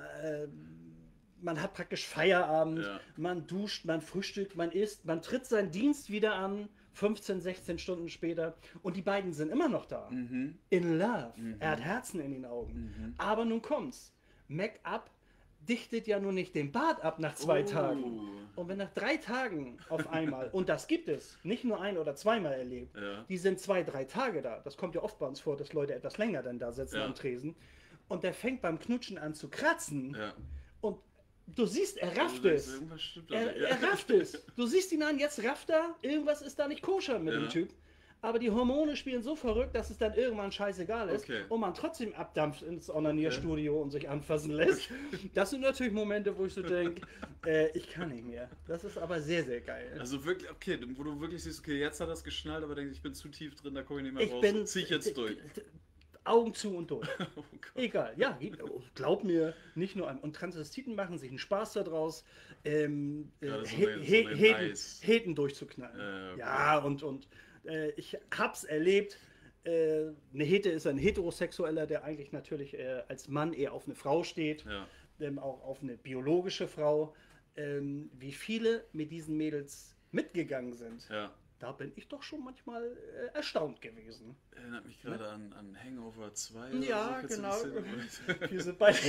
hat praktisch Feierabend, Ja. man duscht, man frühstückt, man isst, man tritt seinen Dienst wieder an, 15, 16 Stunden später und die beiden sind immer noch da. In Love. Er hat Herzen in den Augen. Aber nun kommt's. Make-up dichtet ja nur nicht den Bart ab nach 2 Tagen. Und wenn nach 3 Tagen auf einmal, und das gibt es, nicht nur ein- oder zweimal erlebt, Ja. die sind 2, 3 Tage da. Das kommt ja oft bei uns vor, dass Leute etwas länger dann da sitzen Ja. am Tresen. Und der fängt beim Knutschen an zu kratzen. Ja. Und du siehst, er rafft Also, es. irgendwas stimmt da Er, nicht. er rafft es. Du siehst ihn an, jetzt rafft er, irgendwas ist da nicht koscher mit Ja. dem Typ. Aber die Hormone spielen so verrückt, dass es dann irgendwann scheißegal ist Okay. und man trotzdem abdampft ins Onanierstudio und sich anfassen lässt. Das sind natürlich Momente, wo ich so denke, ich kann nicht mehr. Das ist aber sehr, sehr geil. Also wirklich, okay, wo du wirklich siehst, okay, jetzt hat er es geschnallt, aber denkst, ich bin zu tief drin, da komme ich nicht mehr Ich raus. bin Zieh ich jetzt durch. Augen zu und durch. Oh Gott. Egal, ja, glaub mir, nicht nur an. Und Transvestiten machen sich einen Spaß daraus, Ja, das ist so eine Nice. Heten durchzuknallen. Okay. Ja, und ich hab's erlebt. Eine Hete ist ein Heterosexueller, der eigentlich natürlich als Mann eher auf eine Frau steht, Ja. auch auf eine biologische Frau. Wie viele mit diesen Mädels mitgegangen sind, Ja. da bin ich doch schon manchmal erstaunt gewesen. Erinnert mich gerade an Hangover 2. Ja, oder so. genau. Kennst du die Szene? Wir sind beide.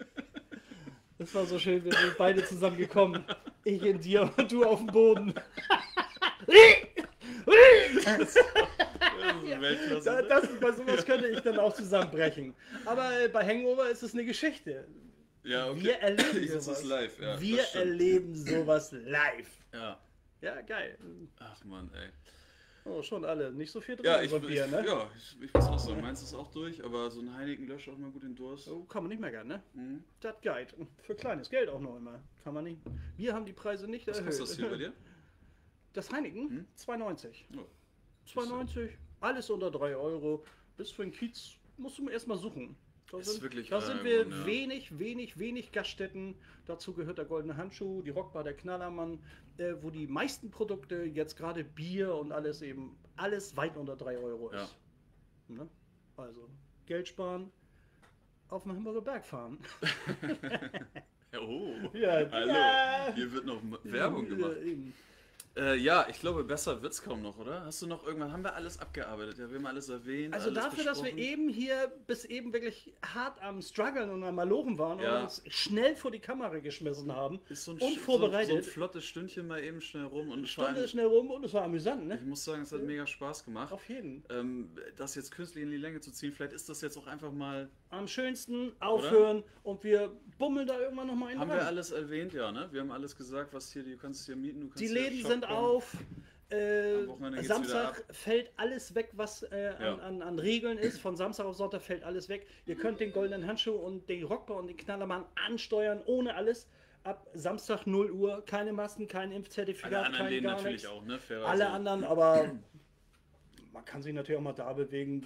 Das war so schön, wir sind beide zusammengekommen. Ich in dir und du auf dem Boden. Das ist Weltklasse. Bei sowas könnte ich dann auch zusammenbrechen. Aber bei Hangover ist es eine Geschichte. Ja, okay. Wir erleben Jetzt sowas. ist live, ja. Wir das stimmt. erleben sowas live. Ja. Ja, geil. Ach Mann, ey. Oh, schon alle. Nicht so viel drin Ja, in so einem Bier, ne? ich muss auch sagen, meins ist auch durch, aber so ein Heineken löscht auch mal gut den Durst. So kann man nicht meckern, ne? Mhm. Das geht. Für kleines Geld auch noch immer. Kann man nicht. Wir haben die Preise nicht Was erhöht. kostet das hier bei dir? Das Heineken? 2,90. Oh. 2,90. Alles unter 3 Euro. Bis für den Kiez musst du erstmal suchen. Da Ist sind, wirklich da sind wir ja. wenig Gaststätten. Dazu gehört der Goldene Handschuh, die Rockbar, der Knallermann, wo die meisten Produkte, jetzt gerade Bier und alles eben, alles weit unter 3 Euro Ja. ist. Ne? Also, Geld sparen, auf den Hamburger Berg fahren. Oh, Ja, hallo. ja. Hier wird noch Werbung gemacht. Eben. Ja, ich glaube, besser wird's kaum noch, oder? Hast du noch irgendwann, haben wir alles abgearbeitet? Ja, wir haben alles erwähnt, Also alles dafür, dass wir besprochen. eben hier bis eben wirklich hart am Struggeln und am Malochen waren Ja. und uns schnell vor die Kamera geschmissen haben, Ist so ein, unvorbereitet, so ein flottes Stündchen mal eben schnell rum und vor Stunde allem, schnell rum und es war amüsant, ich ne? muss sagen, es hat mega Spaß gemacht. Auf jeden. Das jetzt künstlich in die Länge zu ziehen, vielleicht ist das jetzt auch einfach mal, Am schönsten aufhören und wir bummeln da irgendwann nochmal einen haben ran. wir alles erwähnt, ja, ne? Wir haben alles gesagt, was hier, du kannst hier mieten, du kannst Die hier Läden Shop sind bauen. auf. Wochenende geht's Samstag wieder fällt alles weg, was Ja. an Regeln ist. Von Samstag auf Sonntag fällt alles weg. Ihr könnt den goldenen Handschuh und den Rockbar und den Knallermann ansteuern, ohne alles. Ab Samstag 0 Uhr, keine Masken, kein Alle Impfzertifikat, anderen kein Läden gar natürlich nichts. auch, ne? Fairerweise. Alle anderen, aber man kann sich natürlich auch mal da bewegen,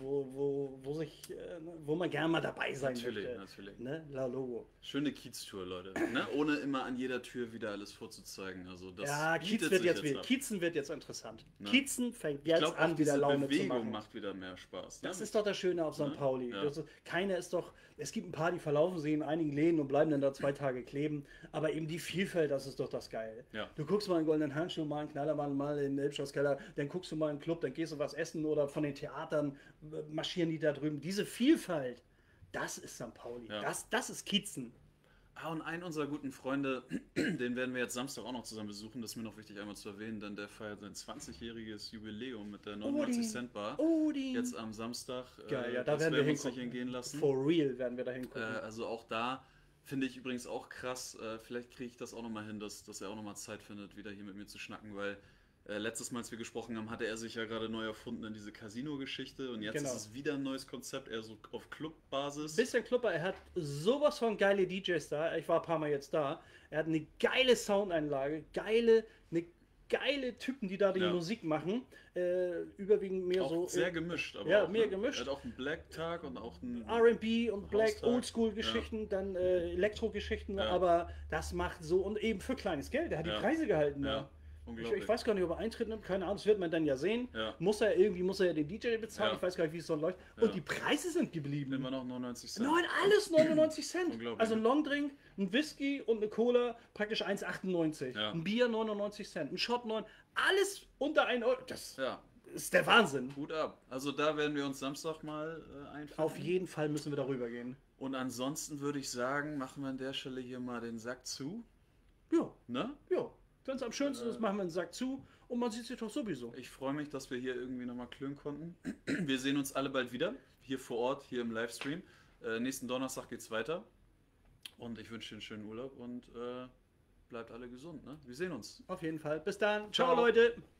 wo man gerne mal dabei sein Natürlich, möchte. natürlich. Ne? La Logo. Schöne Kiez-Tour, Leute. Ne? Ohne immer an jeder Tür wieder alles vorzuzeigen. Also das Ja, Kiez bietet wird sich jetzt wieder. ab. Kiezen wird jetzt interessant. Ne? Kiezen fängt Ich jetzt glaube, an, auch wieder diese Laune zu Bewegung machen. macht wieder mehr Spaß. Ne? Das ist doch das Schöne auf St. Ne? Pauli. Ja. Also, keiner ist doch, es gibt ein paar, die verlaufen sich in einigen Läden und bleiben dann da 2 Tage kleben, aber eben die Vielfalt, das ist doch das Geile. Ja. Du guckst mal in den Goldenen Handschuh, mal einen Knallermann, mal in den Elbschlosskeller, dann guckst du mal in den Club, dann gehst du was essen oder von den Theatern marschieren die da drüben. Diese Vielfalt, das ist St. Pauli. Ja. Das ist Kiezen. Und einen unserer guten Freunde, den werden wir jetzt Samstag auch noch zusammen besuchen, das ist mir noch wichtig einmal zu erwähnen, denn der feiert sein 20-jähriges Jubiläum mit der 99-Cent-Bar. Odin. Jetzt am Samstag. Geil, ja, da das werden wir wir uns nicht hingucken. entgehen lassen. For real werden wir da hingucken. Also auch da finde ich übrigens auch krass, vielleicht kriege ich das auch nochmal hin, dass er auch nochmal Zeit findet, wieder hier mit mir zu schnacken, weil letztes Mal, als wir gesprochen haben, hatte er sich ja gerade neu erfunden in diese Casino-Geschichte und jetzt Genau. ist es wieder ein neues Konzept, eher so auf Club-Basis. Bisschen Klupper, er hat sowas von geile DJs da. Ich war ein paar Mal jetzt da. Er hat eine geile Soundeinlage, eine geile Typen, die da die Ja. Musik machen. Überwiegend mehr Auch so sehr gemischt, aber ja, auch, mehr ne? gemischt. Er hat auch einen Black-Tag und auch einen R&B und Black, Haustag. Oldschool-Geschichten, dann Elektro-Geschichten, Ja. aber das macht so und eben für kleines Geld. Er hat Ja. die Preise gehalten. Ja, Da. unglaublich. Ich weiß gar nicht, ob er Eintritt nimmt, keine Ahnung, das wird man dann ja sehen. Ja. Muss er ja den DJ bezahlen, Ja. ich weiß gar nicht, wie es so läuft. Ja. Und die Preise sind geblieben. Immer noch 99 Cent. Nein, alles 99 Cent. Unglaublich. Also ein Longdrink, ein Whisky und eine Cola praktisch 1,98. Ja. Ein Bier 99 Cent, ein Shot 9, alles unter 1 Euro. Das Ja, ist der Wahnsinn. Hut ab. Also da werden wir uns Samstag mal einfinden. Auf jeden Fall müssen wir darüber gehen. Und ansonsten würde ich sagen, machen wir an der Stelle hier mal den Sack zu. Ja, Ne? ja. Wenn es am schönsten ist, machen wir einen Sack zu und man sieht sich doch sowieso. Ich freue mich, dass wir hier irgendwie nochmal klönen konnten. Wir sehen uns alle bald wieder. Hier vor Ort, hier im Livestream. Nächsten Donnerstag geht's weiter. Und ich wünsche dir einen schönen Urlaub und bleibt alle gesund. Ne? Wir sehen uns. Auf jeden Fall. Bis dann. Ciao, Ciao. Leute.